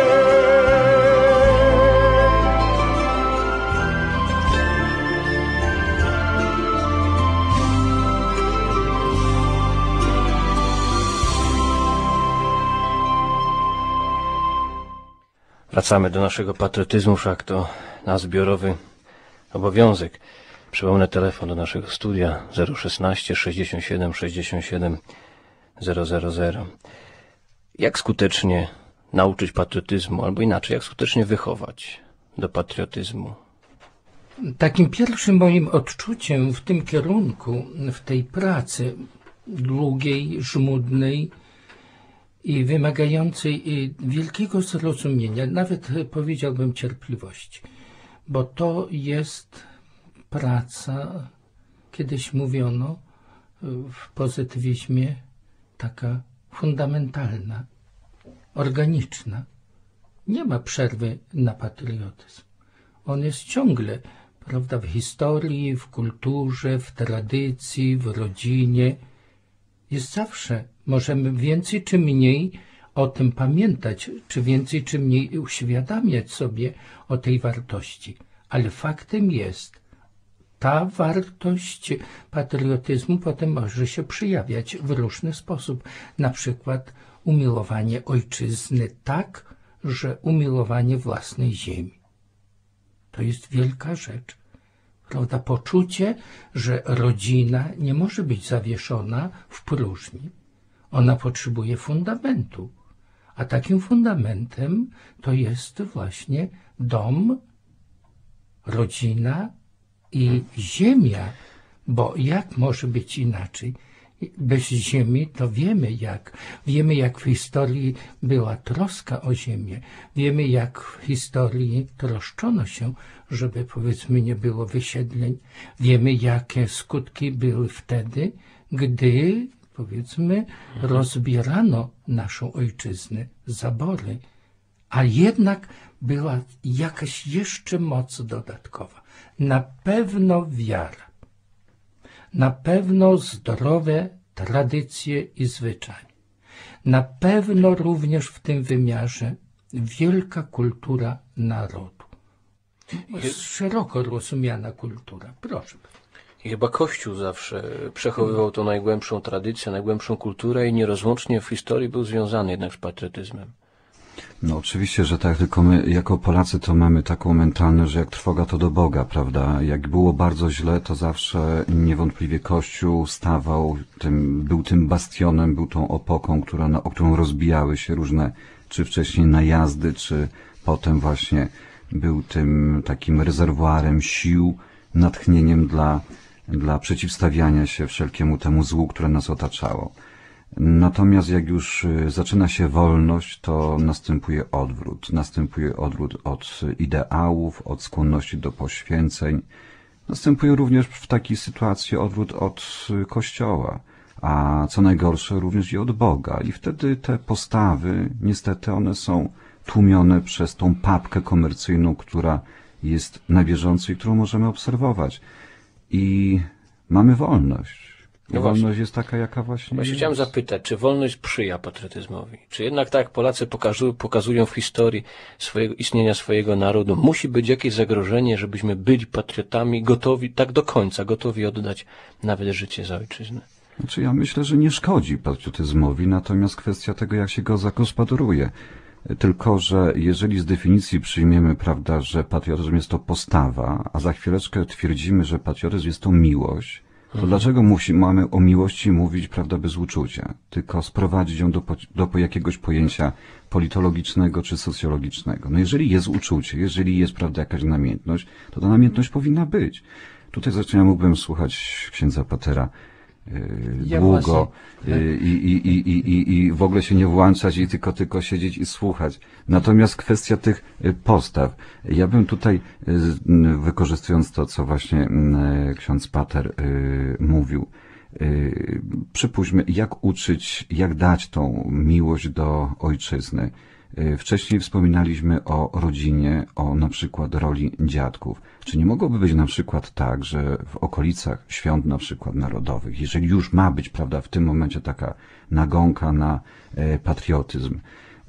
Speaker 2: Wracamy do naszego patriotyzmu, wszak to nasz zbiorowy obowiązek. Przypomnę telefon do naszego studia 016 67 67 000. Jak skutecznie nauczyć patriotyzmu, albo inaczej, jak skutecznie wychować do patriotyzmu?
Speaker 3: Takim pierwszym moim odczuciem w tym kierunku, w tej pracy długiej, żmudnej i wymagającej wielkiego zrozumienia, nawet powiedziałbym cierpliwości, bo to jest praca, kiedyś mówiono w pozytywizmie, taka fundamentalna, organiczna. Nie ma przerwy na patriotyzm. On jest ciągle, prawda, w historii, w kulturze, w tradycji, w rodzinie. Jest zawsze. Możemy więcej czy mniej o tym pamiętać, czy więcej czy mniej uświadamiać sobie o tej wartości. Ale faktem jest, ta wartość patriotyzmu potem może się przejawiać w różny sposób. Na przykład umiłowanie ojczyzny tak, że umiłowanie własnej ziemi. To jest wielka rzecz. Prawda? Poczucie, że rodzina nie może być zawieszona w próżni. Ona potrzebuje fundamentu. A takim fundamentem to jest właśnie dom, rodzina i ziemia, Bo jak może być inaczej? Bez ziemi to wiemy jak w historii była troska o ziemię, wiemy jak w historii troszczono się, żeby powiedzmy nie było wysiedleń, wiemy jakie skutki były wtedy, gdy powiedzmy rozbierano naszą ojczyznę, zabory, a jednak była jakaś jeszcze moc dodatkowa, na pewno wiara. Na pewno zdrowe tradycje i zwyczaje. Na pewno również w tym wymiarze wielka kultura narodu. Szeroko rozumiana kultura. Proszę.
Speaker 2: I chyba Kościół zawsze przechowywał tą najgłębszą tradycję, najgłębszą kulturę i nierozłącznie w historii był związany jednak z patriotyzmem.
Speaker 4: No oczywiście, że tak, tylko my jako Polacy to mamy taką mentalność, że jak trwoga to do Boga, prawda? Jak było bardzo źle, to zawsze niewątpliwie Kościół stawał, był tym bastionem, był tą opoką, o którą rozbijały się różne, czy wcześniej najazdy, czy potem właśnie był tym takim rezerwuarem sił, natchnieniem dla przeciwstawiania się wszelkiemu temu złu, które nas otaczało. Natomiast jak już zaczyna się wolność, to następuje odwrót. Następuje odwrót od ideałów, od skłonności do poświęceń. Następuje również w takiej sytuacji odwrót od Kościoła, a co najgorsze również i od Boga. I wtedy te postawy, niestety one są tłumione przez tą papkę komercyjną, która jest na bieżąco i którą możemy obserwować. I mamy wolność.
Speaker 2: No
Speaker 4: wolność
Speaker 2: właśnie.
Speaker 4: jest taka, jaka właśnie jest.
Speaker 2: Chciałem zapytać, czy wolność sprzyja patriotyzmowi? Czy jednak tak jak Polacy pokazują w historii istnienia swojego narodu, musi być jakieś zagrożenie, żebyśmy byli patriotami, gotowi, tak do końca, gotowi oddać nawet życie za ojczyznę?
Speaker 4: Znaczy ja myślę, że nie szkodzi patriotyzmowi, natomiast kwestia tego, jak się go zagospodaruje. Tylko że jeżeli z definicji przyjmiemy, prawda, że patriotyzm jest to postawa, a za chwileczkę twierdzimy, że patriotyzm jest to miłość, to dlaczego mamy o miłości mówić, prawda, bez uczucia? Tylko sprowadzić ją do jakiegoś pojęcia politologicznego czy socjologicznego. No jeżeli jest uczucie, jeżeli jest, prawda, jakaś namiętność, to ta namiętność powinna być. Tutaj zresztą ja mógłbym słuchać księdza Patera długo i w ogóle się nie włączać i tylko siedzieć i słuchać. Natomiast kwestia tych postaw. Ja bym tutaj, wykorzystując to, co właśnie ksiądz Pater mówił, przypuśćmy, jak uczyć, jak dać tą miłość do ojczyzny. Wcześniej wspominaliśmy o rodzinie, o na przykład roli dziadków. Czy nie mogłoby być na przykład tak, że w okolicach świąt na przykład narodowych, jeżeli już ma być, prawda, w tym momencie taka nagonka na patriotyzm,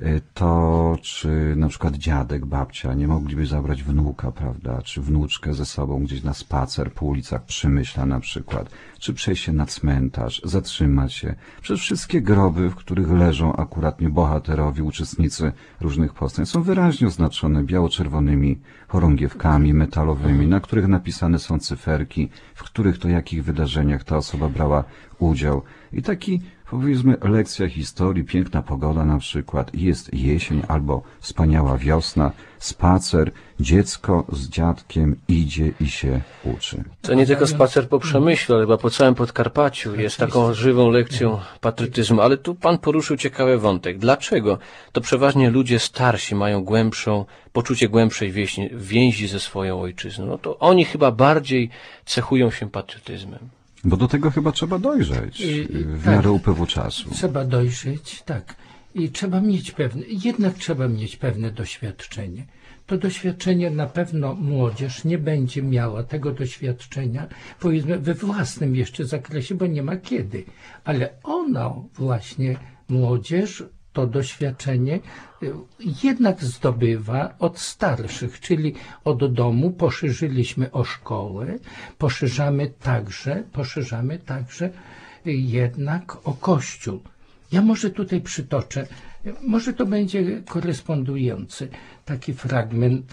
Speaker 4: to czy na przykład dziadek, babcia nie mogliby zabrać wnuka, prawda, czy wnuczkę ze sobą gdzieś na spacer po ulicach Przemyśla na przykład, czy przejść się na cmentarz, zatrzymać się przez wszystkie groby, w których leżą akuratnie bohaterowie, uczestnicy różnych powstań, są wyraźnie oznaczone biało-czerwonymi chorągiewkami metalowymi, na których napisane są cyferki, w których to jakich wydarzeniach ta osoba brała udział. I taki, powiedzmy, lekcja historii, piękna pogoda na przykład, jest jesień albo wspaniała wiosna, spacer, dziecko z dziadkiem idzie i się uczy.
Speaker 2: To nie tylko spacer po Przemyślu, ale chyba po całym Podkarpaciu jest taką żywą lekcją patriotyzmu. Ale tu pan poruszył ciekawy wątek. Dlaczego to przeważnie ludzie starsi mają poczucie głębszej więzi ze swoją ojczyzną? No to oni chyba bardziej cechują się patriotyzmem.
Speaker 4: Bo do tego chyba trzeba dojrzeć w miarę upływu czasu.
Speaker 3: Trzeba dojrzeć, tak. I jednak trzeba mieć pewne doświadczenie. To doświadczenie na pewno młodzież nie będzie miała tego doświadczenia, powiedzmy, we własnym jeszcze zakresie, bo nie ma kiedy. Ale ono właśnie, młodzież, to doświadczenie jednak zdobywa od starszych, czyli od domu poszerzyliśmy o szkołę, poszerzamy także jednak o Kościół. Ja może tutaj przytoczę, może to będzie korespondujący taki fragment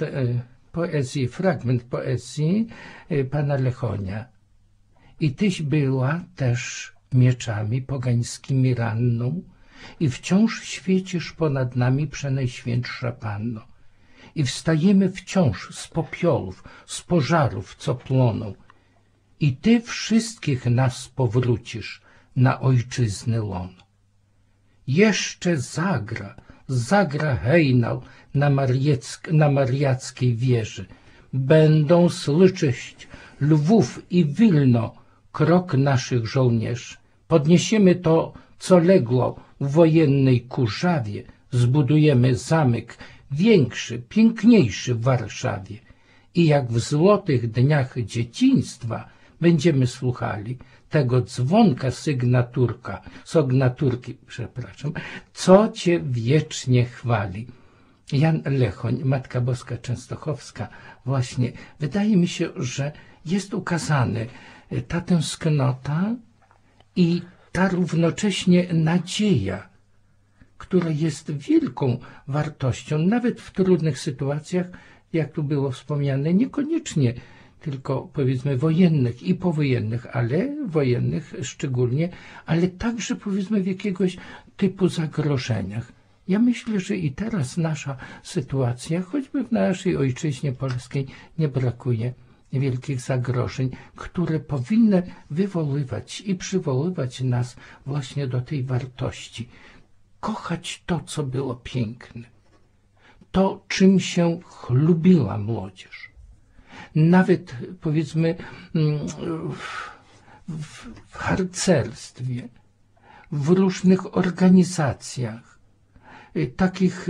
Speaker 3: poezji pana Lechonia. I tyś była też mieczami pogańskimi ranną, i wciąż świecisz ponad nami, przenajświętsza Panno. I wstajemy wciąż z popiołów, z pożarów, co płoną. i Ty wszystkich nas powrócisz na ojczyznę łon. Jeszcze zagra hejnał na mariackiej wieży. Będą słyszeć Lwów i Wilno krok naszych żołnierzy. Podniesiemy to, co legło w wojennej kurzawie, zbudujemy zamek większy, piękniejszy w Warszawie. I jak w złotych dniach dzieciństwa będziemy słuchali tego dzwonka sygnaturki, co Cię wiecznie chwali. Jan Lechoń, Matka Boska Częstochowska, właśnie, wydaje mi się, że jest ukazane ta tęsknota i ta równocześnie nadzieja, która jest wielką wartością, nawet w trudnych sytuacjach, jak tu było wspomniane, niekoniecznie tylko powiedzmy wojennych i powojennych, ale wojennych szczególnie, ale także powiedzmy w jakiegoś typu zagrożeniach. Ja myślę, że i teraz nasza sytuacja, choćby w naszej ojczyźnie polskiej, nie brakuje wielkich zagrożeń, które powinny wywoływać i przywoływać nas właśnie do tej wartości. Kochać to, co było piękne, to, czym się chlubiła młodzież. Nawet powiedzmy w harcerstwie, w różnych organizacjach, takich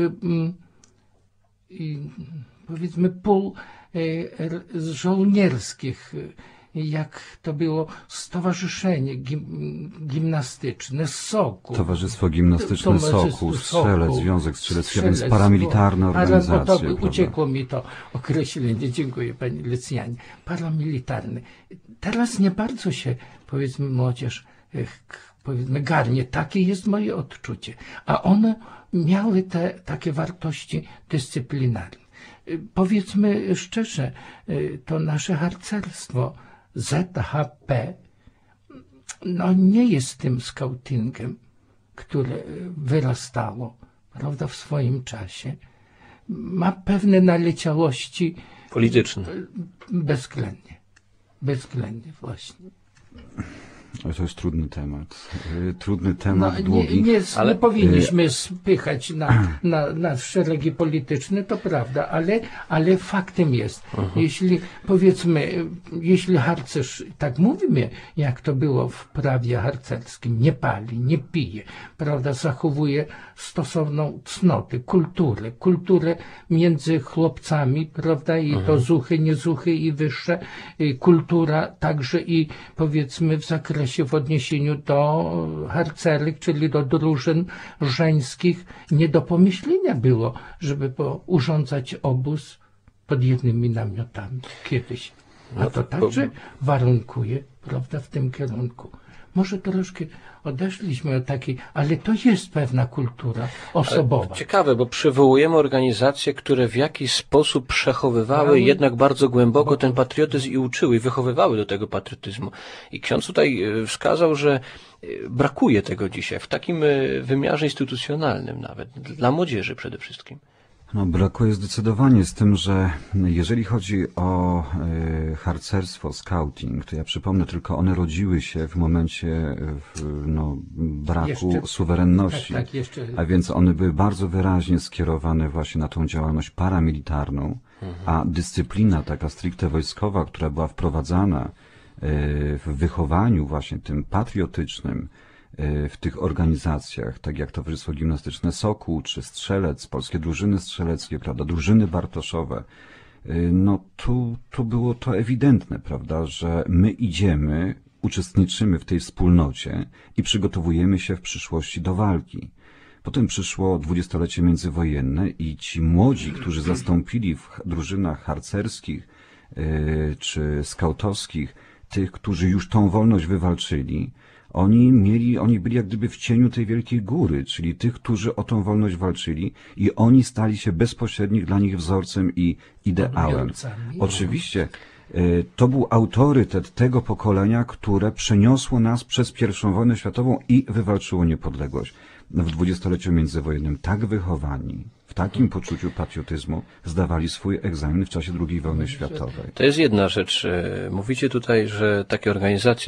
Speaker 3: powiedzmy pól żołnierskich, jak to było stowarzyszenie gimnastyczne Sokół.
Speaker 4: Towarzystwo Gimnastyczne Sokół, Strzelec, Związek Strzelecki, a więc paramilitarne organizacje.
Speaker 3: Uciekło mi to określenie, dziękuję Panie Lecjanie. Paramilitarny. Teraz nie bardzo się, powiedzmy, młodzież powiedzmy garnie. Takie jest moje odczucie. A one miały te takie wartości dyscyplinarne. Powiedzmy szczerze, to nasze harcerstwo ZHP no nie jest tym skautingiem, które wyrastało, prawda, w swoim czasie. Ma pewne naleciałości
Speaker 2: polityczne.
Speaker 3: Bezwzględnie właśnie.
Speaker 4: Ale to jest trudny temat, długi.
Speaker 3: Nie powinniśmy spychać na szeregi polityczne, to prawda, ale faktem jest, jeśli powiedzmy, jeśli harcerz, tak mówimy, jak to było w prawie harcerskim, nie pali, nie pije, prawda, zachowuje stosowną cnotę, kulturę między chłopcami, prawda, i to zuchy, niezuchy i wyższe, kultura także i powiedzmy w zakresie w odniesieniu do harcerek, czyli do drużyn żeńskich, nie do pomyślenia było, żeby urządzać obóz pod jednymi namiotami kiedyś. A to także warunkuje, prawda, w tym kierunku. Może troszkę odeszliśmy od takiej, ale to jest pewna kultura osobowa.
Speaker 2: Ciekawe, bo przywołujemy organizacje, które w jakiś sposób przechowywały jednak bardzo głęboko ten patriotyzm i uczyły, i wychowywały do tego patriotyzmu. I ksiądz tutaj wskazał, że brakuje tego dzisiaj, w takim wymiarze instytucjonalnym nawet, dla młodzieży przede wszystkim.
Speaker 4: No, brakuje zdecydowanie, z tym, że jeżeli chodzi o harcerstwo, scouting, to ja przypomnę tylko, one rodziły się w momencie braku suwerenności, a więc one były bardzo wyraźnie skierowane właśnie na tą działalność paramilitarną, a dyscyplina taka stricte wojskowa, która była wprowadzana w wychowaniu właśnie tym patriotycznym, w tych organizacjach, tak jak Towarzystwo Gimnastyczne Sokół, czy Strzelec, polskie drużyny strzeleckie, prawda, drużyny bartoszowe, no tu było to ewidentne, prawda, że my idziemy, uczestniczymy w tej wspólnocie i przygotowujemy się w przyszłości do walki. Potem przyszło dwudziestolecie międzywojenne i ci młodzi, którzy zastąpili w drużynach harcerskich czy skautowskich tych, którzy już tą wolność wywalczyli, oni byli jak gdyby w cieniu tej wielkiej góry, czyli tych, którzy o tą wolność walczyli i oni stali się bezpośrednio dla nich wzorcem i ideałem. Oczywiście to był autorytet tego pokolenia, które przeniosło nas przez I wojnę światową i wywalczyło niepodległość. w dwudziestoleciu międzywojennym tak wychowani, w takim poczuciu patriotyzmu zdawali swój egzamin w czasie II wojny światowej.
Speaker 2: To jest jedna rzecz. Mówicie tutaj, że takie organizacje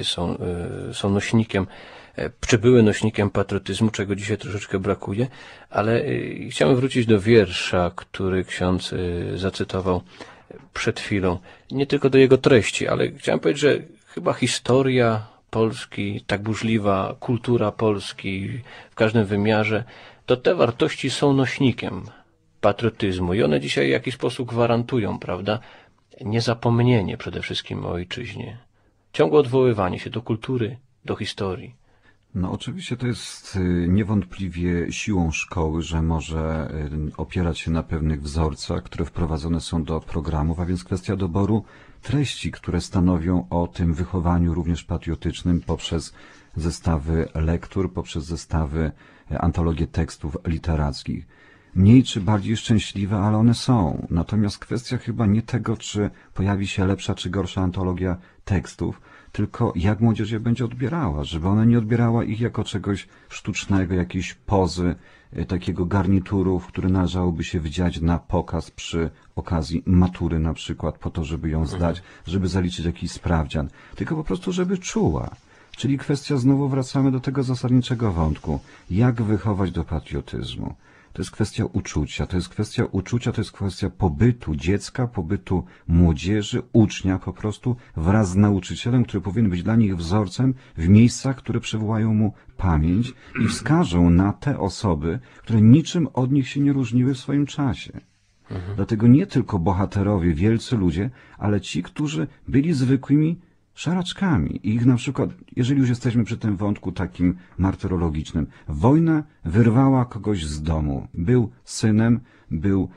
Speaker 2: są nośnikiem, czy były nośnikiem patriotyzmu, czego dzisiaj troszeczkę brakuje, ale chciałem wrócić do wiersza, który ksiądz zacytował przed chwilą. Nie tylko do jego treści, ale chciałem powiedzieć, że chyba historia Polski, tak burzliwa kultura Polski w każdym wymiarze, to te wartości są nośnikiem patriotyzmu i one dzisiaj w jakiś sposób gwarantują, prawda, niezapomnienie przede wszystkim o ojczyźnie. Ciągłe odwoływanie się do kultury, do historii.
Speaker 4: No oczywiście to jest niewątpliwie siłą szkoły, że może opierać się na pewnych wzorcach, które wprowadzone są do programów, a więc kwestia doboru treści, które stanowią o tym wychowaniu również patriotycznym poprzez zestawy lektur, poprzez zestawy antologie tekstów literackich. Mniej czy bardziej szczęśliwe, ale one są. Natomiast kwestia chyba nie tego, czy pojawi się lepsza czy gorsza antologia tekstów, tylko jak młodzież je będzie odbierała, żeby ona nie odbierała ich jako czegoś sztucznego, jakiejś pozy, takiego garnituru, w który należałoby się wdziać na pokaz przy okazji matury na przykład, po to, żeby ją zdać, żeby zaliczyć jakiś sprawdzian, tylko po prostu, żeby czuła. Czyli kwestia, znowu wracamy do tego zasadniczego wątku, jak wychować do patriotyzmu. To jest kwestia uczucia, to jest kwestia pobytu dziecka, pobytu młodzieży, ucznia po prostu wraz z nauczycielem, który powinien być dla nich wzorcem w miejscach, które przywołają mu pamięć i wskażą na te osoby, które niczym od nich się nie różniły w swoim czasie. Dlatego nie tylko bohaterowie, wielcy ludzie, ale ci, którzy byli zwykłymi szaraczkami. I ich na przykład, jeżeli już jesteśmy przy tym wątku takim martyrologicznym, wojna wyrwała kogoś z domu. Był synem, był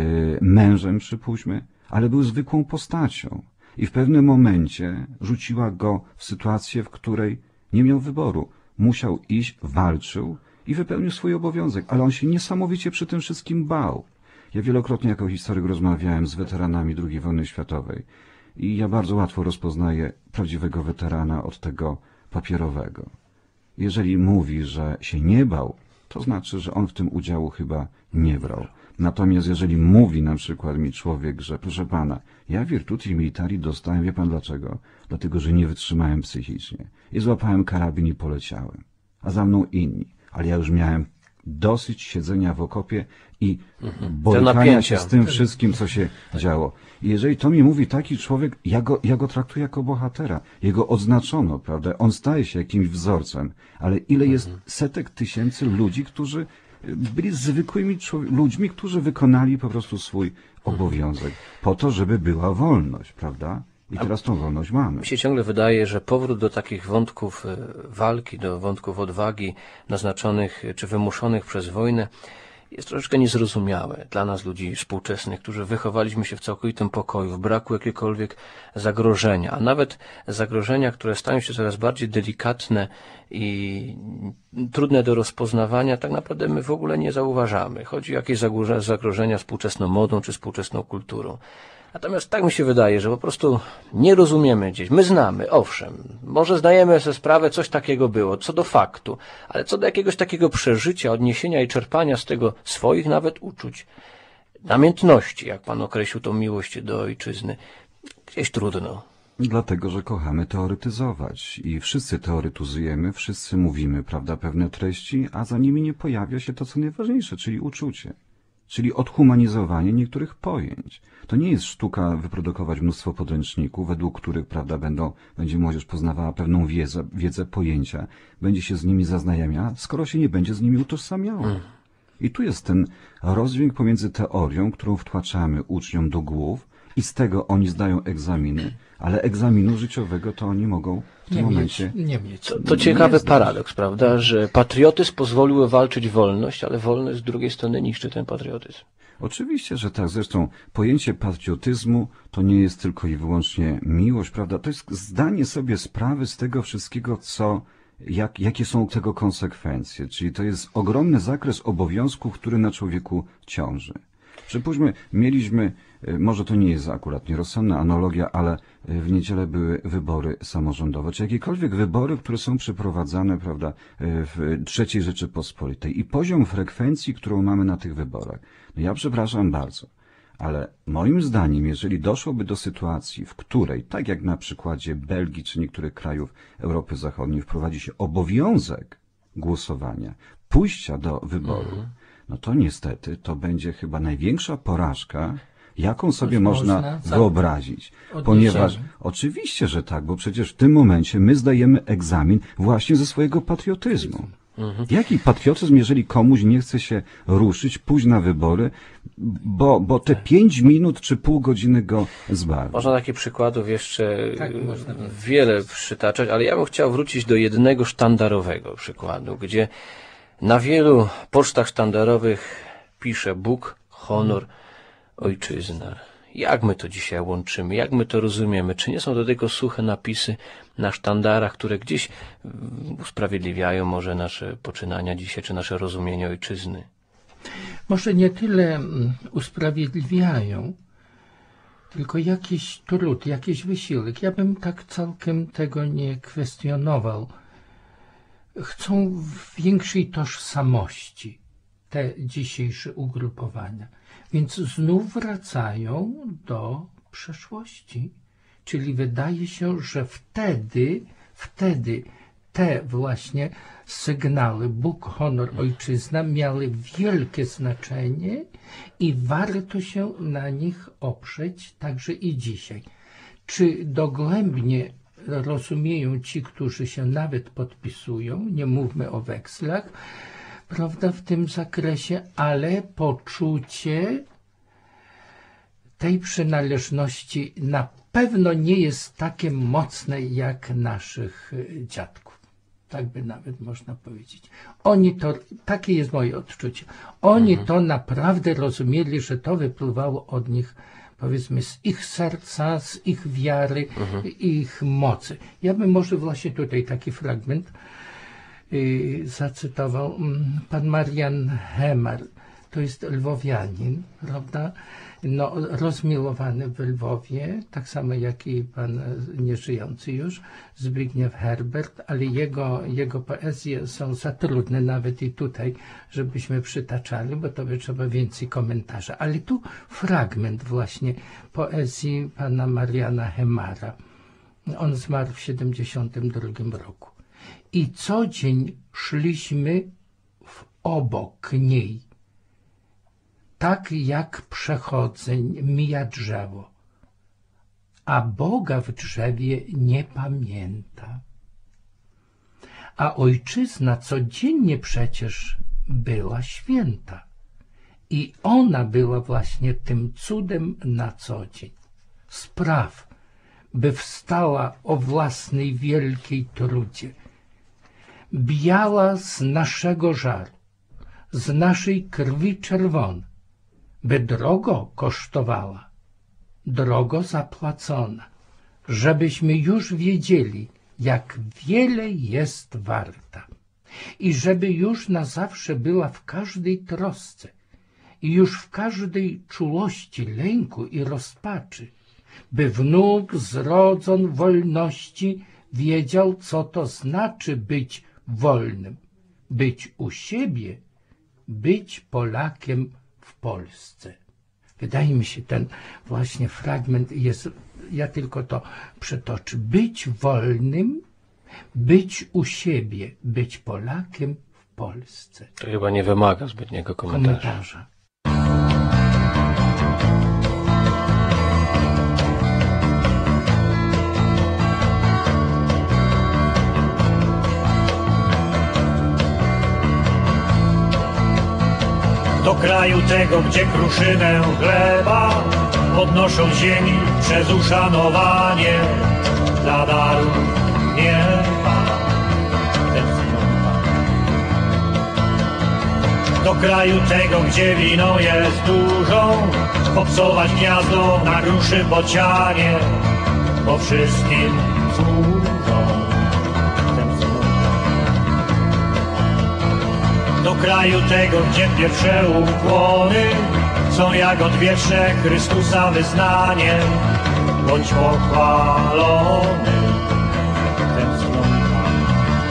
Speaker 4: mężem, przypuśćmy, ale był zwykłą postacią. I w pewnym momencie rzuciła go w sytuację, w której nie miał wyboru. Musiał iść, walczył i wypełnił swój obowiązek, ale on się niesamowicie przy tym wszystkim bał. Ja wielokrotnie jako historyk rozmawiałem z weteranami II wojny światowej. I ja bardzo łatwo rozpoznaję prawdziwego weterana od tego papierowego. Jeżeli mówi, że się nie bał, to znaczy, że on w tym udziału chyba nie brał. Natomiast jeżeli mówi na przykład mi człowiek, że proszę pana, ja virtuti militari dostałem, wie pan dlaczego? Dlatego, że nie wytrzymałem psychicznie. I złapałem karabin i poleciałem. A za mną inni. Ale ja już miałem dosyć siedzenia w okopie i borykania się z tym wszystkim, co się działo. I jeżeli to mi mówi taki człowiek, ja go traktuję jako bohatera. Jego odznaczono, prawda? On staje się jakimś wzorcem. Ale ile jest setek tysięcy ludzi, którzy byli zwykłymi ludźmi, którzy wykonali po prostu swój obowiązek po to, żeby była wolność, prawda? I teraz tą wolność mamy.
Speaker 2: Mi się ciągle wydaje, że powrót do takich wątków walki, do wątków odwagi naznaczonych czy wymuszonych przez wojnę jest troszeczkę niezrozumiałe dla nas, ludzi współczesnych, którzy wychowaliśmy się w całkowitym pokoju, w braku jakiegokolwiek zagrożenia, a nawet zagrożenia, które stają się coraz bardziej delikatne i trudne do rozpoznawania, tak naprawdę my w ogóle nie zauważamy. Chodzi o jakieś zagrożenia współczesną modą czy współczesną kulturą. Natomiast tak mi się wydaje, że po prostu nie rozumiemy gdzieś. My znamy, owszem, może zdajemy sobie sprawę, coś takiego było, co do faktu, ale co do jakiegoś takiego przeżycia, odniesienia i czerpania z tego swoich nawet uczuć, namiętności, jak pan określił tą miłość do ojczyzny, gdzieś trudno.
Speaker 4: Dlatego, że kochamy teoretyzować i wszyscy teoretyzujemy, wszyscy mówimy, prawda, pewne treści, a za nimi nie pojawia się to, co najważniejsze, czyli uczucie. Czyli odhumanizowanie niektórych pojęć. To nie jest sztuka wyprodukować mnóstwo podręczników, według których, prawda, będzie młodzież poznawała pewną wiedzę, pojęcia, będzie się z nimi zaznajamiała, skoro się nie będzie z nimi utożsamiała. I tu jest ten rozdźwięk pomiędzy teorią, którą wtłaczamy uczniom do głów i z tego oni zdają egzaminy, ale egzaminu życiowego to oni mogą w tym momencie
Speaker 3: nie mieć.
Speaker 2: To ciekawy paradoks, prawda, że patriotyzm pozwolił walczyć wolność, ale wolność z drugiej strony niszczy ten patriotyzm.
Speaker 4: Oczywiście, że tak. Zresztą pojęcie patriotyzmu to nie jest tylko i wyłącznie miłość, prawda? To jest zdanie sobie sprawy z tego wszystkiego, jakie są tego konsekwencje. Czyli to jest ogromny zakres obowiązków, który na człowieku ciąży. Przypuśćmy, mieliśmy może to nie jest akurat nierozsądna analogia, ale w niedzielę były wybory samorządowe, czy jakiekolwiek wybory, które są przeprowadzane, prawda, w III Rzeczypospolitej i poziom frekwencji, którą mamy na tych wyborach. No ja przepraszam bardzo, ale moim zdaniem, jeżeli doszłoby do sytuacji, w której, tak jak na przykładzie Belgii czy niektórych krajów Europy Zachodniej, wprowadzi się obowiązek głosowania, pójścia do wyboru, no to niestety to będzie chyba największa porażka, jaką sobie można wyobrazić. Ponieważ oczywiście, że tak, bo przecież w tym momencie my zdajemy egzamin właśnie ze swojego patriotyzmu. Jaki patriotyzm, jeżeli komuś nie chce się ruszyć, pójść na wybory, bo te 5 minut czy pół godziny go zbawi?
Speaker 2: Można takich przykładów jeszcze wiele przytaczać, ale ja bym chciał wrócić do jednego sztandarowego przykładu, gdzie na wielu pocztach sztandarowych pisze Bóg, honor, ojczyzna. Jak my to dzisiaj łączymy? Jak my to rozumiemy? Czy nie są to tylko suche napisy na sztandarach, które gdzieś usprawiedliwiają może nasze poczynania dzisiaj, czy nasze rozumienie ojczyzny?
Speaker 3: Może nie tyle usprawiedliwiają, tylko jakiś trud, jakiś wysiłek. Ja bym tak całkiem tego nie kwestionował. Chcą większej tożsamości te dzisiejsze ugrupowania. Więc znów wracają do przeszłości. Czyli wydaje się, że wtedy te właśnie sygnały Bóg, honor, ojczyzna miały wielkie znaczenie i warto się na nich oprzeć także i dzisiaj. Czy dogłębnie rozumieją ci, którzy się nawet podpisują, nie mówmy o wekslach, prawda, w tym zakresie, ale poczucie tej przynależności na pewno nie jest takie mocne jak naszych dziadków. Tak by nawet można powiedzieć. Oni to, takie jest moje odczucie, oni to naprawdę rozumieli, że to wypływało od nich, powiedzmy, z ich serca, z ich wiary, ich mocy. Ja bym może właśnie tutaj taki fragment zacytował. Pan Marian Hemar, to jest lwowianin, prawda? No, rozmiłowany w Lwowie, tak samo jak i pan nieżyjący już, Zbigniew Herbert, ale jego poezje są za trudne nawet i tutaj, żebyśmy przytaczali, bo to by trzeba więcej komentarza. Ale tu fragment właśnie poezji pana Mariana Hemara. On zmarł w 1972 roku. I co dzień szliśmy obok niej, tak jak przechodzeń mija drzewo, a Boga w drzewie nie pamięta. A ojczyzna codziennie przecież była święta i ona była właśnie tym cudem na co dzień. Spraw, by wstała o własnej wielkiej trudzie, biała z naszego żaru, z naszej krwi czerwona, by drogo kosztowała, drogo zapłacona, żebyśmy już wiedzieli, jak wiele jest warta i żeby już na zawsze była w każdej trosce i już w każdej czułości lęku i rozpaczy, by wnuk zrodzon wolności wiedział, co to znaczy być wolnym, być u siebie, być Polakiem w Polsce. Wydaje mi się, ten właśnie fragment jest, ja tylko to przytoczę, być wolnym, być u siebie, być Polakiem w Polsce.
Speaker 2: To chyba nie wymaga zbytniego komentarza.
Speaker 5: Do kraju tego, gdzie kruszynę chleba podnoszą ziemi przez uszanowanie dla daru nieba. Do kraju tego, gdzie wino jest dużo, popsować gniazdo na gruszy bocianie, bo wszystkim służą. Do kraju tego, gdzie pierwsze ukłony są jak odwieczne Chrystusa wyznanie. Bądź pochwalony, tęskno mi Panie.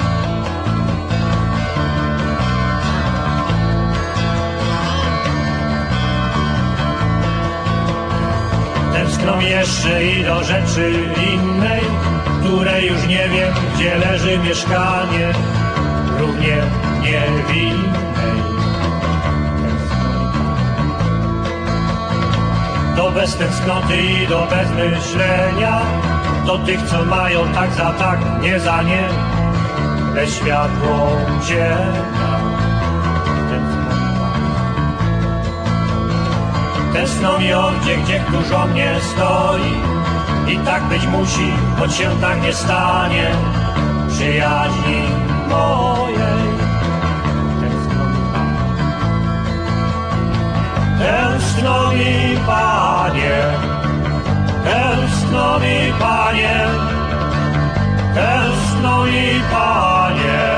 Speaker 5: Tęskno mi jeszcze i do rzeczy innej, której już nie wiem, gdzie leży mieszkanie, równie niewinnej. Do bez tęsknoty i do bezmyślenia, do tych, co mają tak za tak, nie za nie, bez światło cienia. Tęskno mi owdzie, gdzie któż o mnie stoi, i tak być musi, choć się tak nie stanie, przyjaźni mojej. Tęskno mi Panie, tęskno mi Panie, tęskno mi Panie.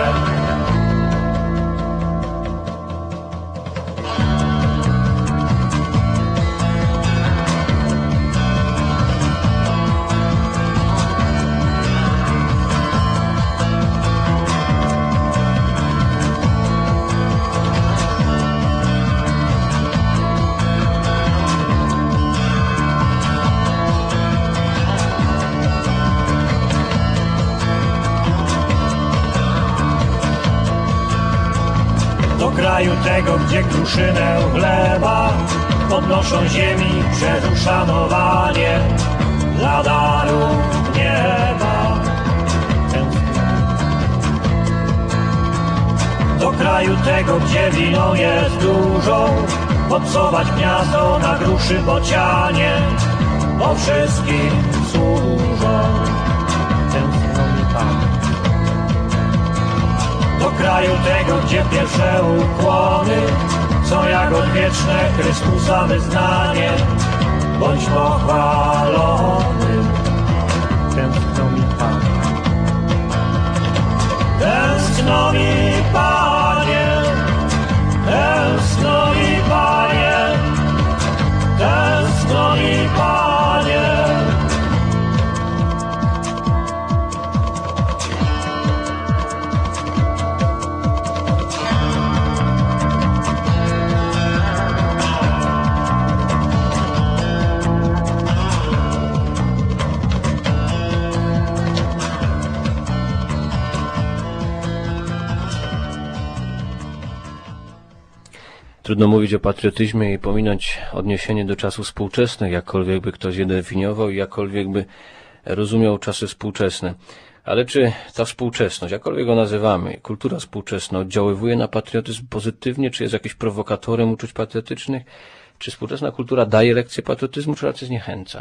Speaker 5: Do kraju tego, gdzie kruszynę chleba podnoszą ziemi przez uszanowanie dla daru nieba. Do kraju tego, gdzie wino jest dużo, popsować gniazdo na gruszy bocianie, bo wszystkim służą. Tęskno mi Panie. Do kraju tego, gdzie pierwsze ukłony są jak odwieczne Chrystusa wyznanie. Bądź pochwalony, tęskno mi Panie. Tęskno mi Panie, tęskno mi Panie, tęskno mi Panie.
Speaker 2: Trudno mówić o patriotyzmie i pominąć odniesienie do czasów współczesnych, jakkolwiek by ktoś je definiował i jakkolwiek by rozumiał czasy współczesne. Ale czy ta współczesność, jakkolwiek go nazywamy, kultura współczesna oddziaływuje na patriotyzm pozytywnie, czy jest jakimś prowokatorem uczuć patriotycznych? Czy współczesna kultura daje lekcję patriotyzmu, czy raczej zniechęca?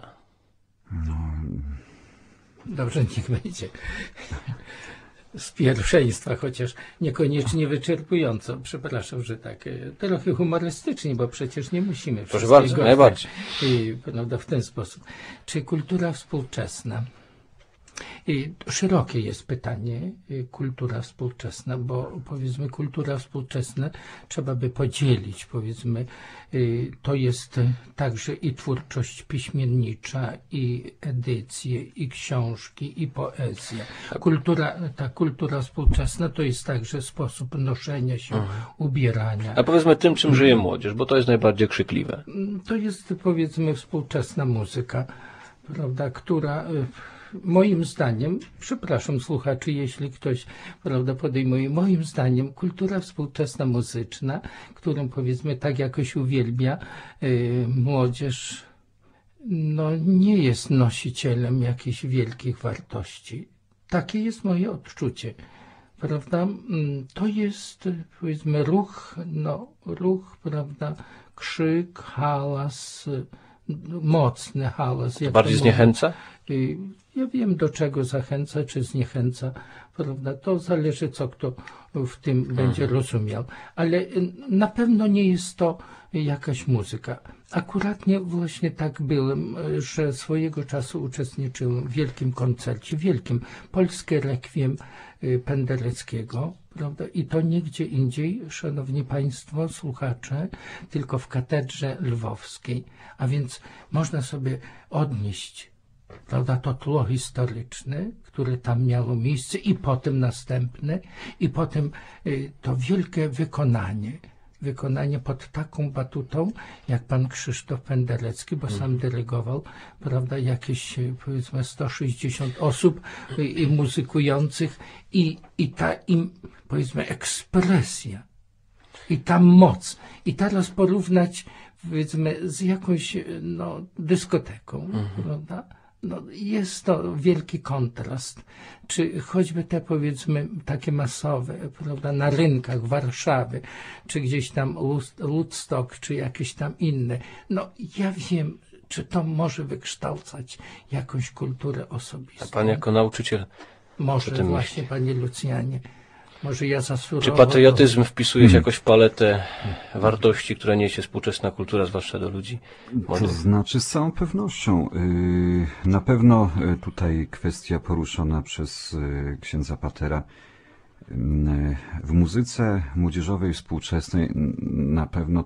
Speaker 3: Dobrze, niech będzie. Z pierwszeństwa, chociaż niekoniecznie wyczerpująco. Przepraszam, że tak trochę humorystycznie, bo przecież nie musimy
Speaker 2: Proszę bardzo, najbardziej.
Speaker 3: Prawda, w ten sposób. Czy kultura współczesna? Szerokie jest pytanie, kultura współczesna, bo powiedzmy kultura współczesna trzeba by podzielić, powiedzmy, to jest także i twórczość piśmiennicza, i edycje, i książki, i poezja. Ta kultura współczesna to jest także sposób noszenia się, ubierania.
Speaker 2: A powiedzmy tym, czym żyje młodzież, bo to jest najbardziej krzykliwe.
Speaker 3: To jest, powiedzmy, współczesna muzyka, prawda, która moim zdaniem, przepraszam słuchaczy, jeśli ktoś, prawda, podejmuje, moim zdaniem kultura współczesna muzyczna, którą powiedzmy tak jakoś uwielbia młodzież, no nie jest nosicielem jakichś wielkich wartości. Takie jest moje odczucie. Prawda? To jest, powiedzmy, ruch, prawda, krzyk, hałas, mocny hałas.
Speaker 2: Bardziej zniechęca?
Speaker 3: Ja wiem, do czego zachęca, czy zniechęca, prawda? To zależy, co kto w tym będzie rozumiał. Ale na pewno nie jest to jakaś muzyka. Akuratnie właśnie tak byłem, że swojego czasu uczestniczyłem w wielkim koncercie, wielkim, polskie rekwiem Pendereckiego, prawda? I to nie gdzie indziej, szanowni państwo, słuchacze, tylko w katedrze lwowskiej. A więc można sobie odnieść, prawda, to tło historyczne, które tam miało miejsce i potem następne, i potem to wielkie wykonanie pod taką batutą, jak pan Krzysztof Penderecki, bo sam dyrygował, prawda, jakieś powiedzmy 160 osób i muzykujących i ta powiedzmy ekspresja i ta moc. I teraz porównać powiedzmy z jakąś dyskoteką, prawda? No, jest to wielki kontrast. Czy choćby te, powiedzmy, takie masowe, prawda, na rynkach Warszawy, czy gdzieś tam Woodstock, czy jakieś tam inne. No, ja wiem, czy to może wykształcać jakąś kulturę osobistą.
Speaker 2: A pan jako nauczyciel?
Speaker 3: Może właśnie, panie Lucjanie. Może ja za surowo...
Speaker 2: Czy patriotyzm wpisuje się jakoś w paletę wartości, które niesie współczesna kultura, zwłaszcza do ludzi młodych?
Speaker 4: To znaczy z całą pewnością. Na pewno tutaj kwestia poruszona przez księdza Patera. W muzyce młodzieżowej współczesnej na pewno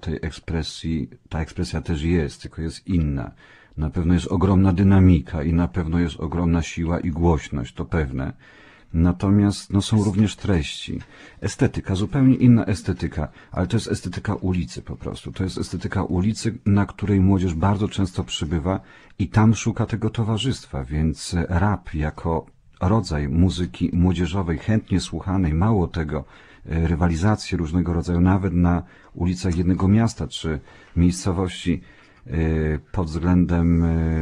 Speaker 4: ta ekspresja też jest, tylko jest inna. Na pewno jest ogromna dynamika i na pewno jest ogromna siła i głośność, to pewne. Natomiast są również treści. Estetyka, zupełnie inna estetyka, ale to jest estetyka ulicy po prostu. To jest estetyka ulicy, na której młodzież bardzo często przybywa i tam szuka tego towarzystwa, więc rap jako rodzaj muzyki młodzieżowej, chętnie słuchanej, mało tego, rywalizacje różnego rodzaju, nawet na ulicach jednego miasta czy miejscowości pod względem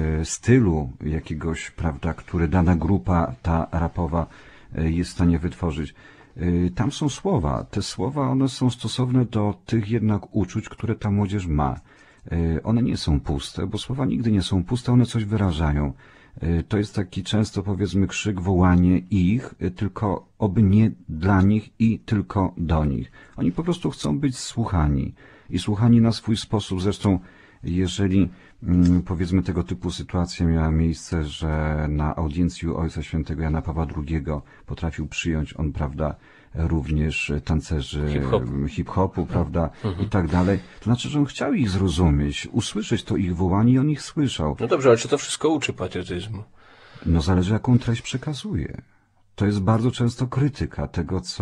Speaker 4: stylu jakiegoś, prawda, który dana grupa, ta rapowa jest w stanie wytworzyć. Tam są słowa. Te słowa, one są stosowne do tych jednak uczuć, które ta młodzież ma. One nie są puste, bo słowa nigdy nie są puste, one coś wyrażają. To jest taki często, powiedzmy, krzyk, wołanie ich, tylko oby nie dla nich i tylko do nich. Oni po prostu chcą być słuchani i słuchani na swój sposób. Zresztą jeżeli, powiedzmy, tego typu sytuacja miała miejsce, że na audiencji u Ojca Świętego Jana Pawła II potrafił przyjąć on, prawda, również tancerzy hip-hopu, prawda, i tak dalej, to znaczy, że on chciał ich zrozumieć, usłyszeć to ich wołanie i on ich słyszał.
Speaker 2: No dobrze, ale czy to wszystko uczy patriotyzmu?
Speaker 4: No zależy, jaką treść przekazuje. To jest bardzo często krytyka tego, co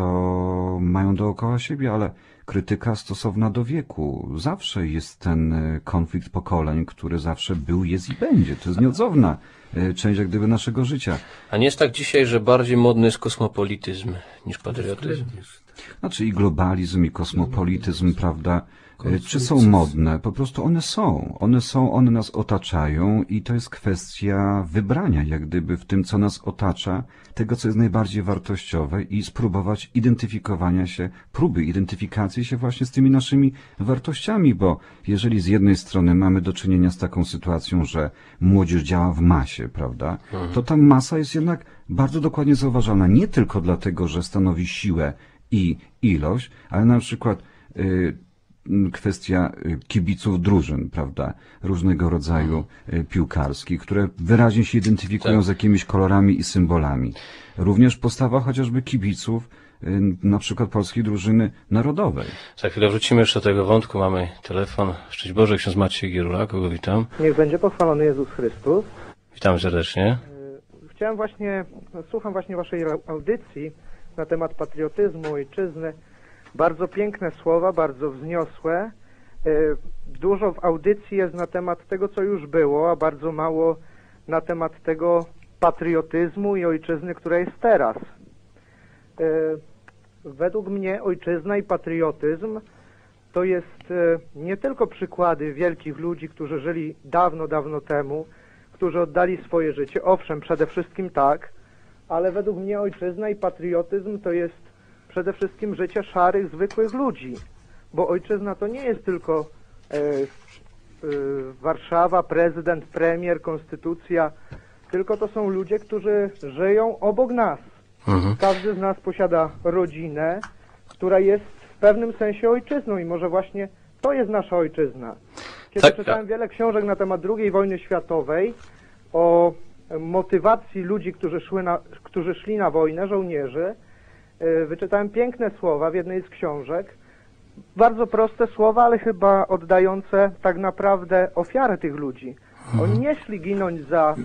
Speaker 4: mają dookoła siebie, ale krytyka stosowna do wieku. Zawsze jest ten konflikt pokoleń, który zawsze był, jest i będzie. To jest nieodzowna część jak gdyby naszego życia.
Speaker 2: A nie jest tak dzisiaj, że bardziej modny jest kosmopolityzm niż patriotyzm?
Speaker 4: Znaczy i globalizm, i kosmopolityzm, prawda? Czy są modne? Po prostu one są. One nas otaczają i to jest kwestia wybrania, jak gdyby w tym, co nas otacza, tego, co jest najbardziej wartościowe i spróbować identyfikowania się, próby identyfikacji się właśnie z tymi naszymi wartościami, bo jeżeli z jednej strony mamy do czynienia z taką sytuacją, że młodzież działa w masie, prawda, to ta masa jest jednak bardzo dokładnie zauważalna, nie tylko dlatego, że stanowi siłę i ilość, ale na przykład kwestia kibiców drużyn, prawda, różnego rodzaju piłkarskich, które wyraźnie się identyfikują z jakimiś kolorami i symbolami. Również postawa chociażby kibiców, na przykład polskiej drużyny narodowej.
Speaker 2: Za chwilę wrócimy jeszcze do tego wątku. Mamy telefon. Szczęść Boże, ksiądz Maciej Gierula, kogo witam.
Speaker 6: Niech będzie pochwalony Jezus Chrystus.
Speaker 2: Witam serdecznie.
Speaker 6: Słucham właśnie waszej audycji na temat patriotyzmu, ojczyzny. Bardzo piękne słowa, bardzo wzniosłe. Dużo w audycji jest na temat tego, co już było, a bardzo mało na temat tego patriotyzmu i ojczyzny, która jest teraz. Według mnie ojczyzna i patriotyzm to jest nie tylko przykłady wielkich ludzi, którzy żyli dawno, dawno temu, którzy oddali swoje życie. Owszem, przede wszystkim tak, ale według mnie ojczyzna i patriotyzm to jest przede wszystkim życie szarych, zwykłych ludzi, bo ojczyzna to nie jest tylko Warszawa, prezydent, premier, konstytucja, tylko to są ludzie, którzy żyją obok nas. Każdy z nas posiada rodzinę, która jest w pewnym sensie ojczyzną i może właśnie to jest nasza ojczyzna. Kiedy czytałem wiele książek na temat II wojny światowej, o motywacji ludzi, którzy szli na wojnę, żołnierzy, wyczytałem piękne słowa w jednej z książek, bardzo proste słowa, ale chyba oddające tak naprawdę ofiarę tych ludzi. Oni nie szli ginąć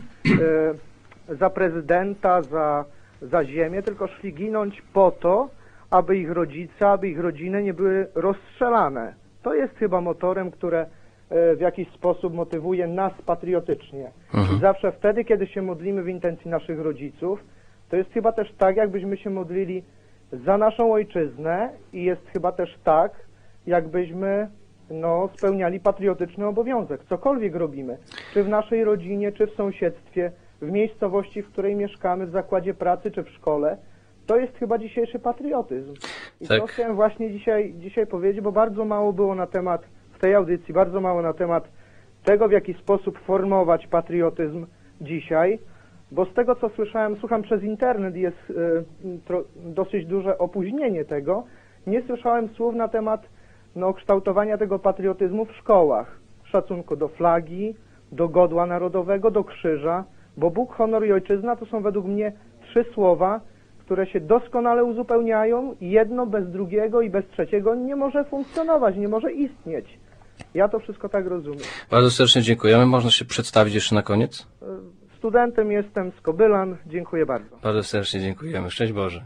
Speaker 6: za prezydenta, za ziemię, tylko szli ginąć po to, aby ich rodzice, aby ich rodziny nie były rozstrzelane. To jest chyba motorem, które w jakiś sposób motywuje nas patriotycznie. I zawsze wtedy, kiedy się modlimy w intencji naszych rodziców, to jest chyba też tak, jakbyśmy się modlili za naszą ojczyznę i jest chyba też tak, jakbyśmy spełniali patriotyczny obowiązek. Cokolwiek robimy, czy w naszej rodzinie, czy w sąsiedztwie, w miejscowości, w której mieszkamy, w zakładzie pracy, czy w szkole, to jest chyba dzisiejszy patriotyzm. I
Speaker 2: tak.
Speaker 6: to chciałem właśnie dzisiaj powiedzieć, bo bardzo mało było na temat, w tej audycji, bardzo mało na temat tego, w jaki sposób formować patriotyzm dzisiaj, bo z tego, co słyszałem, słucham przez internet, jest dosyć duże opóźnienie tego, nie słyszałem słów na temat kształtowania tego patriotyzmu w szkołach, szacunku do flagi, do godła narodowego, do krzyża, bo Bóg, honor i ojczyzna to są według mnie 3 słowa, które się doskonale uzupełniają i jedno bez drugiego i bez trzeciego nie może funkcjonować, nie może istnieć. Ja to wszystko tak rozumiem.
Speaker 2: Bardzo serdecznie dziękujemy. Można się przedstawić jeszcze na koniec?
Speaker 6: Studentem jestem z Kobylan. Dziękuję bardzo.
Speaker 2: Bardzo serdecznie dziękujemy. Szczęść Boże.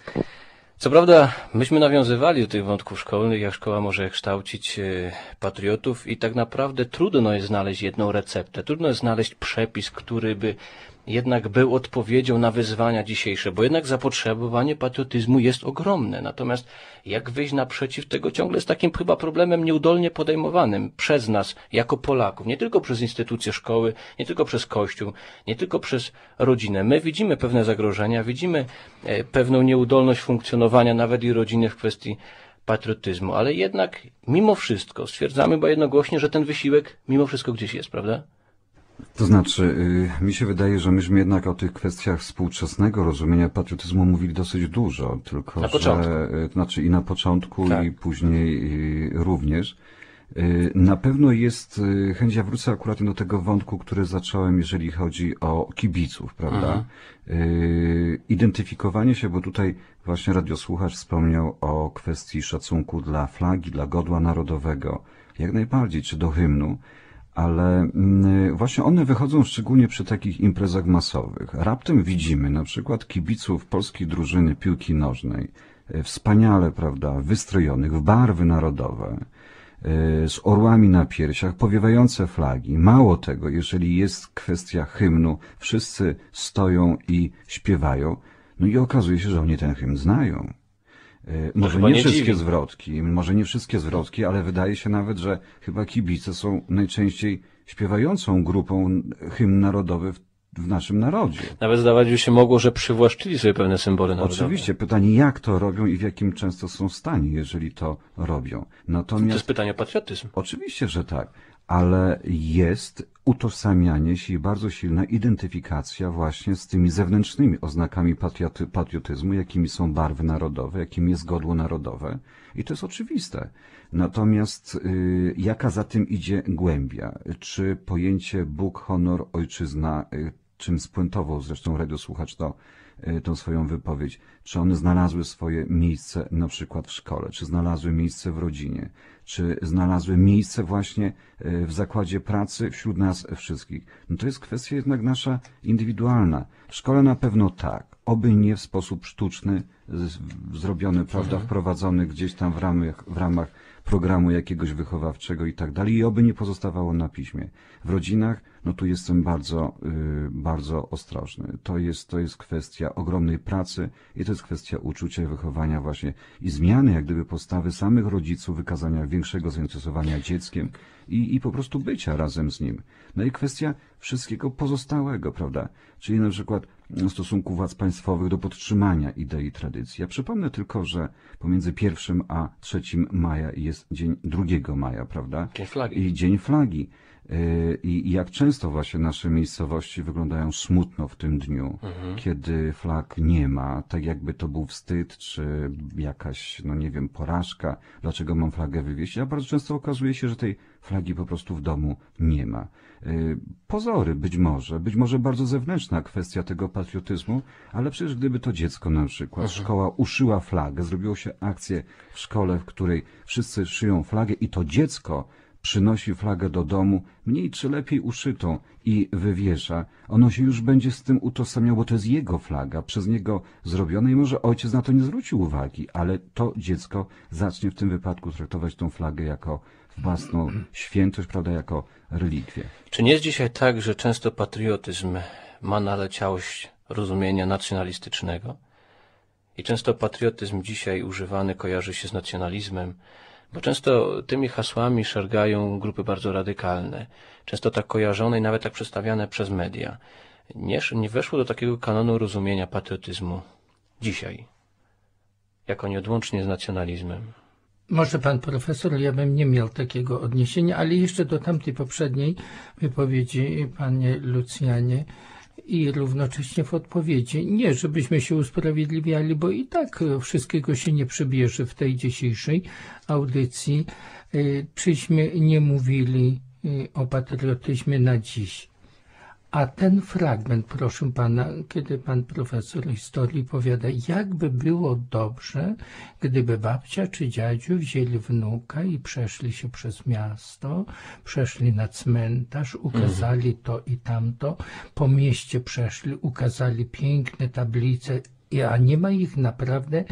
Speaker 2: Co prawda, myśmy nawiązywali do tych wątków szkolnych, jak szkoła może kształcić patriotów i tak naprawdę trudno jest znaleźć jedną receptę, trudno jest znaleźć przepis, który by jednak był odpowiedzią na wyzwania dzisiejsze, bo jednak zapotrzebowanie patriotyzmu jest ogromne. Natomiast jak wyjść naprzeciw tego ciągle jest takim chyba problemem nieudolnie podejmowanym przez nas jako Polaków, nie tylko przez instytucje szkoły, nie tylko przez Kościół, nie tylko przez rodzinę. My widzimy pewne zagrożenia, widzimy pewną nieudolność funkcjonowania nawet i rodziny w kwestii patriotyzmu, ale jednak mimo wszystko stwierdzamy chyba jednogłośnie, że ten wysiłek mimo wszystko gdzieś jest, prawda?
Speaker 4: To znaczy, mi się wydaje, że myśmy jednak o tych kwestiach współczesnego rozumienia patriotyzmu mówili dosyć dużo, tylko
Speaker 2: na początku.
Speaker 4: To znaczy i na początku,
Speaker 2: tak.
Speaker 4: i później również. Na pewno jest chęć, ja wrócę akurat do tego wątku, który zacząłem, jeżeli chodzi o kibiców, prawda? Identyfikowanie się, bo tutaj właśnie radiosłuchacz wspomniał o kwestii szacunku dla flagi, dla godła narodowego, jak najbardziej, czy do hymnu. Ale właśnie one wychodzą szczególnie przy takich imprezach masowych. Raptem widzimy na przykład kibiców polskiej drużyny piłki nożnej, wspaniale, prawda, wystrojonych w barwy narodowe, z orłami na piersiach, powiewające flagi. Mało tego, jeżeli jest kwestia hymnu, wszyscy stoją i śpiewają, no i okazuje się, że oni ten hymn znają. Może nie wszystkie zwrotki, ale wydaje się nawet, że chyba kibice są najczęściej śpiewającą grupą hymn narodowy w naszym narodzie.
Speaker 2: Nawet zdawać by się mogło, że przywłaszczyli sobie pewne symbole narodowe.
Speaker 4: Oczywiście, pytanie jak to robią i w jakim często są stanie, jeżeli to robią. Natomiast
Speaker 2: to jest pytanie o patriotyzm.
Speaker 4: Oczywiście, że tak, ale jest utożsamianie się i bardzo silna identyfikacja właśnie z tymi zewnętrznymi oznakami patriotyzmu, jakimi są barwy narodowe, jakim jest godło narodowe i to jest oczywiste. Natomiast jaka za tym idzie głębia? Czy pojęcie Bóg, honor, ojczyzna, czym spuentował zresztą radiosłuchacz tą swoją wypowiedź, czy one znalazły swoje miejsce na przykład w szkole, czy znalazły miejsce w rodzinie, czy znalazły miejsce właśnie w zakładzie pracy wśród nas wszystkich. No to jest kwestia jednak nasza indywidualna. W szkole na pewno tak, oby nie w sposób sztuczny zrobiony, prawda, wprowadzony gdzieś tam w ramach programu jakiegoś wychowawczego i tak dalej i oby nie pozostawało na piśmie. W rodzinach, no tu jestem bardzo ostrożny. To jest kwestia ogromnej pracy i to jest kwestia uczucia, wychowania właśnie i zmiany jak gdyby postawy samych rodziców, wykazania większego zainteresowania dzieckiem i po prostu bycia razem z nim. No i kwestia wszystkiego pozostałego, prawda? Czyli na przykład stosunku władz państwowych do podtrzymania idei tradycji. Ja przypomnę tylko, że pomiędzy 1 a 3 maja jest dzień 2 maja, prawda?
Speaker 2: Dzień flagi.
Speaker 4: I Dzień Flagi. I jak często właśnie nasze miejscowości wyglądają smutno w tym dniu, kiedy flag nie ma, tak jakby to był wstyd, czy jakaś, no nie wiem, porażka, dlaczego mam flagę wywieźć, a bardzo często okazuje się, że tej flagi po prostu w domu nie ma. Pozory być może bardzo zewnętrzna kwestia tego patriotyzmu, ale przecież gdyby to dziecko na przykład, szkoła uszyła flagę, zrobiło się akcję w szkole, w której wszyscy szyją flagę i to dziecko przynosi flagę do domu, mniej czy lepiej uszytą i wywiesza, ono się już będzie z tym utożsamiało, bo to jest jego flaga, przez niego zrobione i może ojciec na to nie zwrócił uwagi, ale to dziecko zacznie w tym wypadku traktować tą flagę jako własną świętość, prawda, jako relikwię.
Speaker 2: Czy nie jest dzisiaj tak, że często patriotyzm ma naleciałość rozumienia nacjonalistycznego? I często patriotyzm dzisiaj używany kojarzy się z nacjonalizmem, bo często tymi hasłami szergają grupy bardzo radykalne, często tak kojarzone i nawet tak przedstawiane przez media. Nie weszło do takiego kanonu rozumienia patriotyzmu dzisiaj, jako nieodłącznie z nacjonalizmem.
Speaker 3: Może pan profesor, ja bym nie miał takiego odniesienia, ale jeszcze do tamtej poprzedniej wypowiedzi, panie Lucjanie, i równocześnie w odpowiedzi, nie żebyśmy się usprawiedliwiali, bo i tak wszystkiego się nie przybierze w tej dzisiejszej audycji, czyśmy nie mówili o patriotyzmie na dziś. A ten fragment, proszę pana, kiedy pan profesor historii powiada, jakby było dobrze, gdyby babcia czy dziadziu wzięli wnuka i przeszli się przez miasto, przeszli na cmentarz, ukazali to i tamto, po mieście przeszli, ukazali piękne tablice, a nie ma ich naprawdę,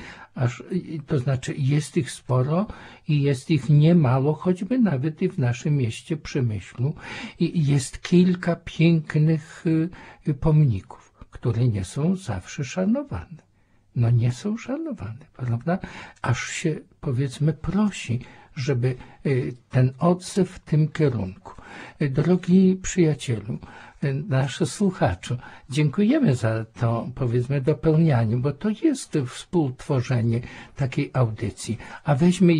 Speaker 3: to znaczy jest ich sporo i jest ich niemało, choćby nawet i w naszym mieście Przemyślu. I jest kilka pięknych pomników, które nie są zawsze szanowane. No nie są szanowane, prawda? Aż się, powiedzmy, prosi, żeby ten odzew w tym kierunku. Drogi przyjacielu, nasz słuchaczu, dziękujemy za to, powiedzmy, dopełnianie, bo to jest współtworzenie takiej audycji. A weźmy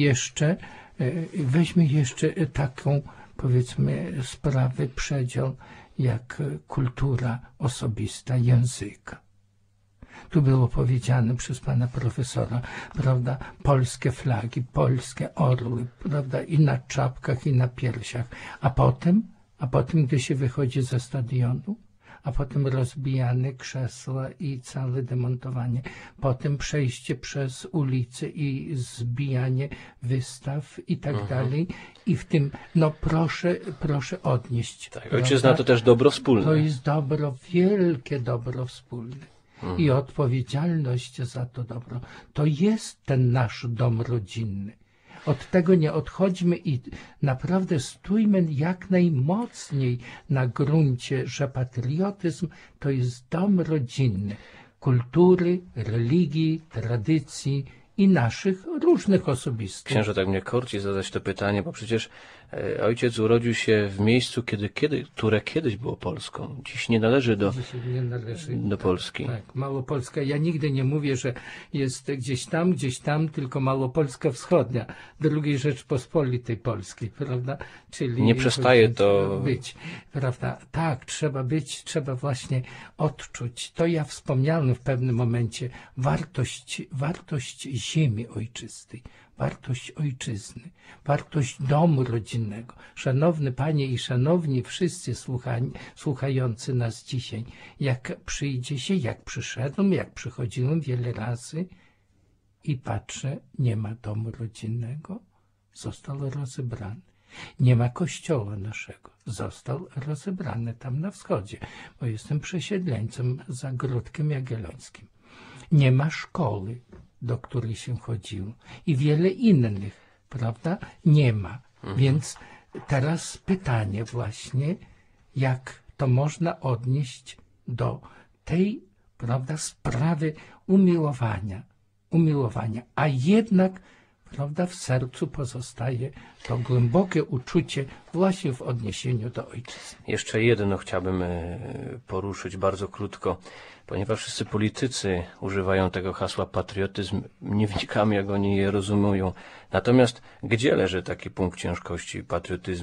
Speaker 3: jeszcze taką, powiedzmy, sprawę, przedział, jak kultura osobista języka. Tu było powiedziane przez pana profesora, prawda, polskie flagi, polskie orły, prawda, i na czapkach, i na piersiach. A potem, gdy się wychodzi ze stadionu, a potem rozbijane krzesła i całe demontowanie, potem przejście przez ulicę i zbijanie wystaw i tak dalej. I w tym, no proszę odnieść.
Speaker 2: Tak, ojczyzna to też dobro wspólne.
Speaker 3: To jest dobro, wielkie dobro wspólne. I odpowiedzialność za to dobro. To jest ten nasz dom rodzinny. Od tego nie odchodźmy i naprawdę stójmy jak najmocniej na gruncie, że patriotyzm to jest dom rodzinny kultury, religii, tradycji i naszych różnych osobistych.
Speaker 2: Księże, tak mnie korci zadać to pytanie, bo przecież ojciec urodził się w miejscu, które kiedyś było Polską. Dziś nie należy do Polski.
Speaker 3: Tak, Małopolska. Ja nigdy nie mówię, że jest gdzieś tam, tylko Małopolska Wschodnia, II Rzeczpospolitej Polskiej, prawda? Czyli
Speaker 2: nie przestaje to
Speaker 3: być, prawda? Tak, trzeba właśnie odczuć. To ja wspomniałem w pewnym momencie wartość ziemi ojczystej, wartość ojczyzny, wartość domu rodzinnego. Szanowny Panie i szanowni wszyscy słuchający nas dzisiaj, jak przyjdzie się, jak przyszedłem, jak przychodziłem wiele razy i patrzę, nie ma domu rodzinnego, został rozebrany. Nie ma kościoła naszego, został rozebrany tam na wschodzie, bo jestem przesiedleńcem za Gródkiem Jagiellońskim. Nie ma szkoły, do której się chodziło i wiele innych, prawda? Nie ma. Więc teraz pytanie właśnie, jak to można odnieść do tej, prawda, sprawy umiłowania, a jednak, prawda, w sercu pozostaje to głębokie uczucie właśnie w odniesieniu do ojczyzny.
Speaker 2: Jeszcze jedno chciałbym poruszyć bardzo krótko, ponieważ wszyscy politycy używają tego hasła patriotyzm, nie wnikamy, jak oni je rozumują. Natomiast gdzie leży taki punkt ciężkości patriotyzmu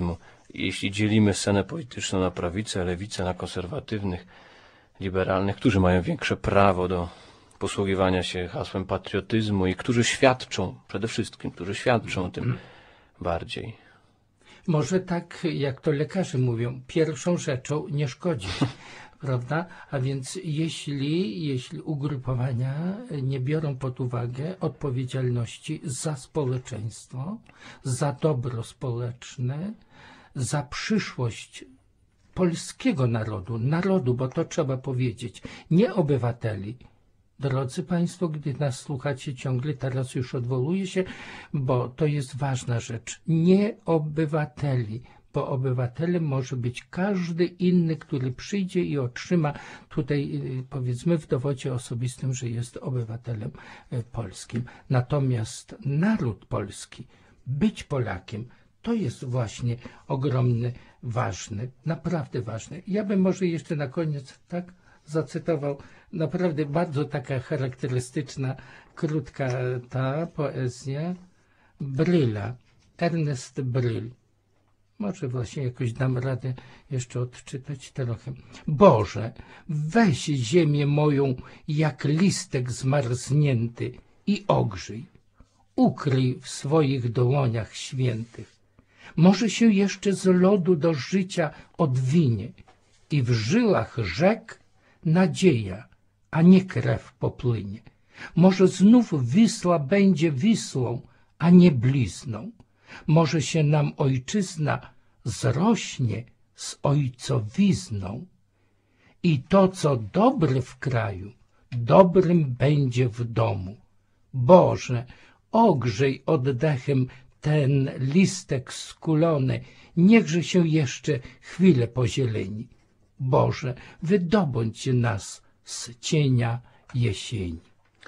Speaker 2: Jeśli dzielimy scenę polityczną na prawicę, lewicę, na konserwatywnych, liberalnych, którzy mają większe prawo do posługiwania się hasłem patriotyzmu i którzy świadczą, przede wszystkim, którzy świadczą o tym bardziej.
Speaker 3: Może tak, jak to lekarze mówią, pierwszą rzeczą nie szkodzi, prawda? A więc jeśli ugrupowania nie biorą pod uwagę odpowiedzialności za społeczeństwo, za dobro społeczne, za przyszłość polskiego narodu, bo to trzeba powiedzieć, nie obywateli. Drodzy Państwo, gdy nas słuchacie ciągle, teraz już odwołuję się, bo to jest ważna rzecz. Nie obywateli, bo obywatelem może być każdy inny, który przyjdzie i otrzyma tutaj, powiedzmy w dowodzie osobistym, że jest obywatelem polskim. Natomiast naród polski, być Polakiem, to jest właśnie ogromny, ważny, naprawdę ważny. Ja bym może jeszcze na koniec tak zacytował, naprawdę bardzo taka charakterystyczna, krótka ta poezja Bryla, Ernest Bryl. Może właśnie jakoś dam radę jeszcze odczytać trochę. Boże, weź ziemię moją jak listek zmarznięty i ogrzej. Ukryj w swoich dłoniach świętych. Może się jeszcze z lodu do życia odwinie i w żyłach rzek nadzieja, a nie krew popłynie. Może znów Wisła będzie Wisłą, a nie blizną. Może się nam ojczyzna zrośnie z ojcowizną. I to, co dobre w kraju, dobrym będzie w domu. Boże, ogrzej oddechem ten listek skulony, niechże się jeszcze chwilę pozieleni. Boże, wydobądź nas z cienia jesieni.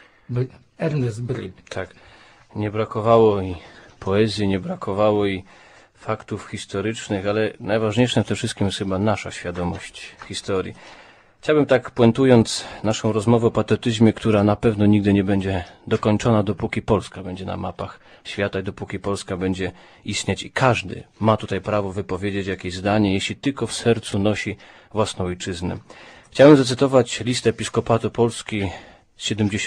Speaker 3: Ernest Bryl.
Speaker 2: Tak, nie brakowało i poezji, nie brakowało i faktów historycznych, ale najważniejsze w tym wszystkim jest chyba nasza świadomość historii. Chciałbym tak puentując naszą rozmowę o patriotyzmie, która na pewno nigdy nie będzie dokończona, dopóki Polska będzie na mapach świata i dopóki Polska będzie istnieć i każdy ma tutaj prawo wypowiedzieć jakieś zdanie, jeśli tylko w sercu nosi własną ojczyznę. Chciałem zacytować list Episkopatu Polski z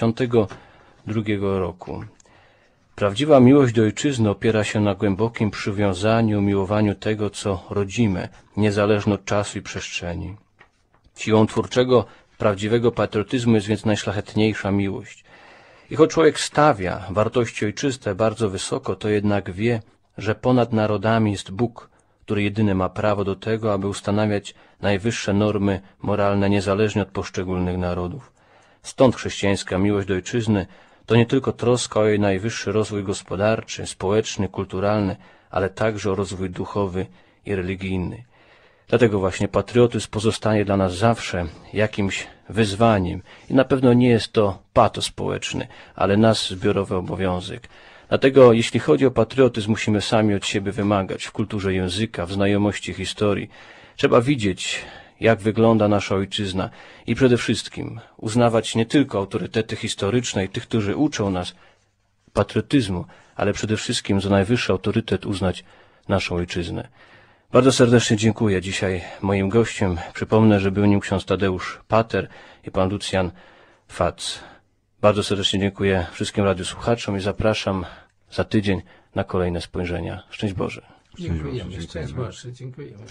Speaker 2: 72 roku. Prawdziwa miłość do ojczyzny opiera się na głębokim przywiązaniu, miłowaniu tego, co rodzime, niezależnie od czasu i przestrzeni. Siłą twórczego, prawdziwego patriotyzmu jest więc najszlachetniejsza miłość. I choć człowiek stawia wartości ojczyste bardzo wysoko, to jednak wie, że ponad narodami jest Bóg, który jedyny ma prawo do tego, aby ustanawiać najwyższe normy moralne niezależnie od poszczególnych narodów. Stąd chrześcijańska miłość do ojczyzny to nie tylko troska o jej najwyższy rozwój gospodarczy, społeczny, kulturalny, ale także o rozwój duchowy i religijny. Dlatego właśnie patriotyzm pozostanie dla nas zawsze jakimś wyzwaniem i na pewno nie jest to patos społeczny, ale nasz zbiorowy obowiązek. Dlatego jeśli chodzi o patriotyzm, musimy sami od siebie wymagać w kulturze języka, w znajomości historii. Trzeba widzieć, jak wygląda nasza ojczyzna i przede wszystkim uznawać nie tylko autorytety historyczne i tych, którzy uczą nas patriotyzmu, ale przede wszystkim za najwyższy autorytet uznać naszą ojczyznę. Bardzo serdecznie dziękuję. Dzisiaj moim gościem, przypomnę, że był nim ksiądz Tadeusz Pater i pan Lucjan Fac. Bardzo serdecznie dziękuję wszystkim radiosłuchaczom i zapraszam za tydzień na kolejne spojrzenia. Szczęść Boże.
Speaker 3: Dziękujemy. Szczęść Boże. Dziękujemy.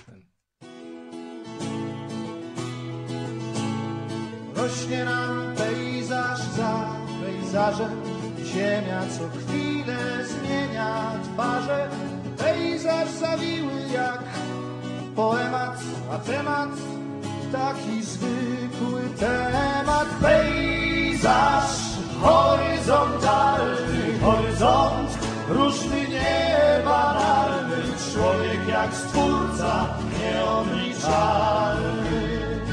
Speaker 1: Rośnie nam pejzaż za pejzażem, ziemia co chwilę zmienia twarze. Pejzaż zawiły jak poemat, a temat taki zwykły temat. Pejzaż horyzontalny, horyzont różny, niebanalny, człowiek jak stwórca nieobliczalny.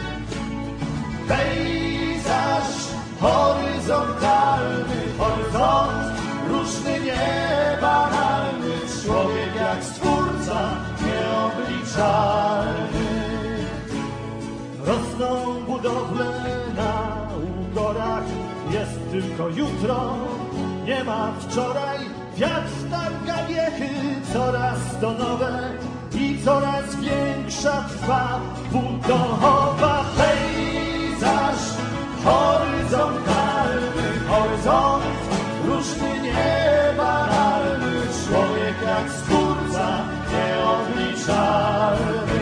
Speaker 1: Pejzaż horyzontalny, horyzont różny, niebanalny, człowiek jak stwórca nieobliczalny. Rosną budowle na ugorach, jest tylko jutro, nie ma wczoraj. Wiatr targa wiechy, coraz to nowe
Speaker 5: i coraz większa trwa budowa. Pejzaż horyzontalny, horyzont różny, niebanalny, człowiek jak stwórca nieobliczalny.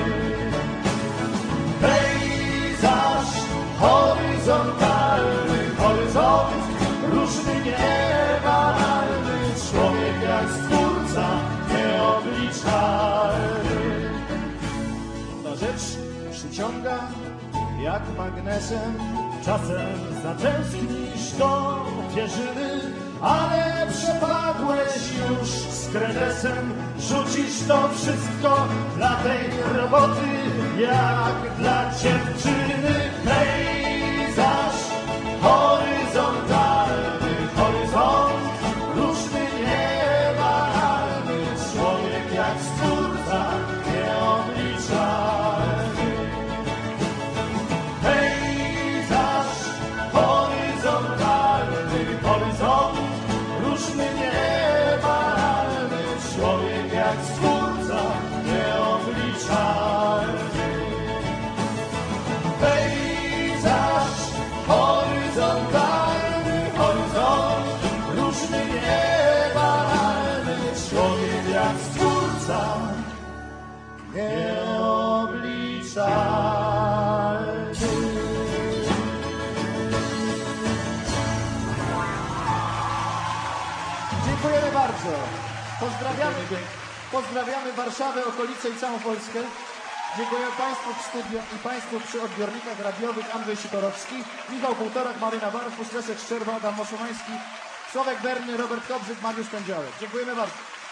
Speaker 5: Pejzaż horyzontalny, horyzont różny, niebanalny, człowiek jak stwórca nieobliczalny. Ta rzecz przyciąga jak magnesem, czasem zatęsknisz do pierzyny, ale przepadłeś już z kretesem, rzucisz to wszystko dla tej roboty, jak dla dziewczyny. Pejzaż horyzontalny, horyzont różny, niebanalny, człowiek jak stwórca nieobliczalny. Pejzaż horyzontalny, horyzont różny, niebanalny, człowiek jak stwórca nieobliczalny. Pejzaż horyzontalny, horyzont różny, niebanalny, człowiek jak stwórca nieobliczalny.
Speaker 7: Dziękujemy bardzo. Pozdrawiamy Warszawę, okolice i całą Polskę. Dziękuję Państwu w studio i Państwu przy odbiornikach radiowych. Andrzej Sikorowski, Michał Półtorak, Maryna Barfus, Leszek Szczerba, Adam Moszomański, Sławek Berny, Robert Kobrzyk, Mariusz Kędziołek. Dziękujemy bardzo.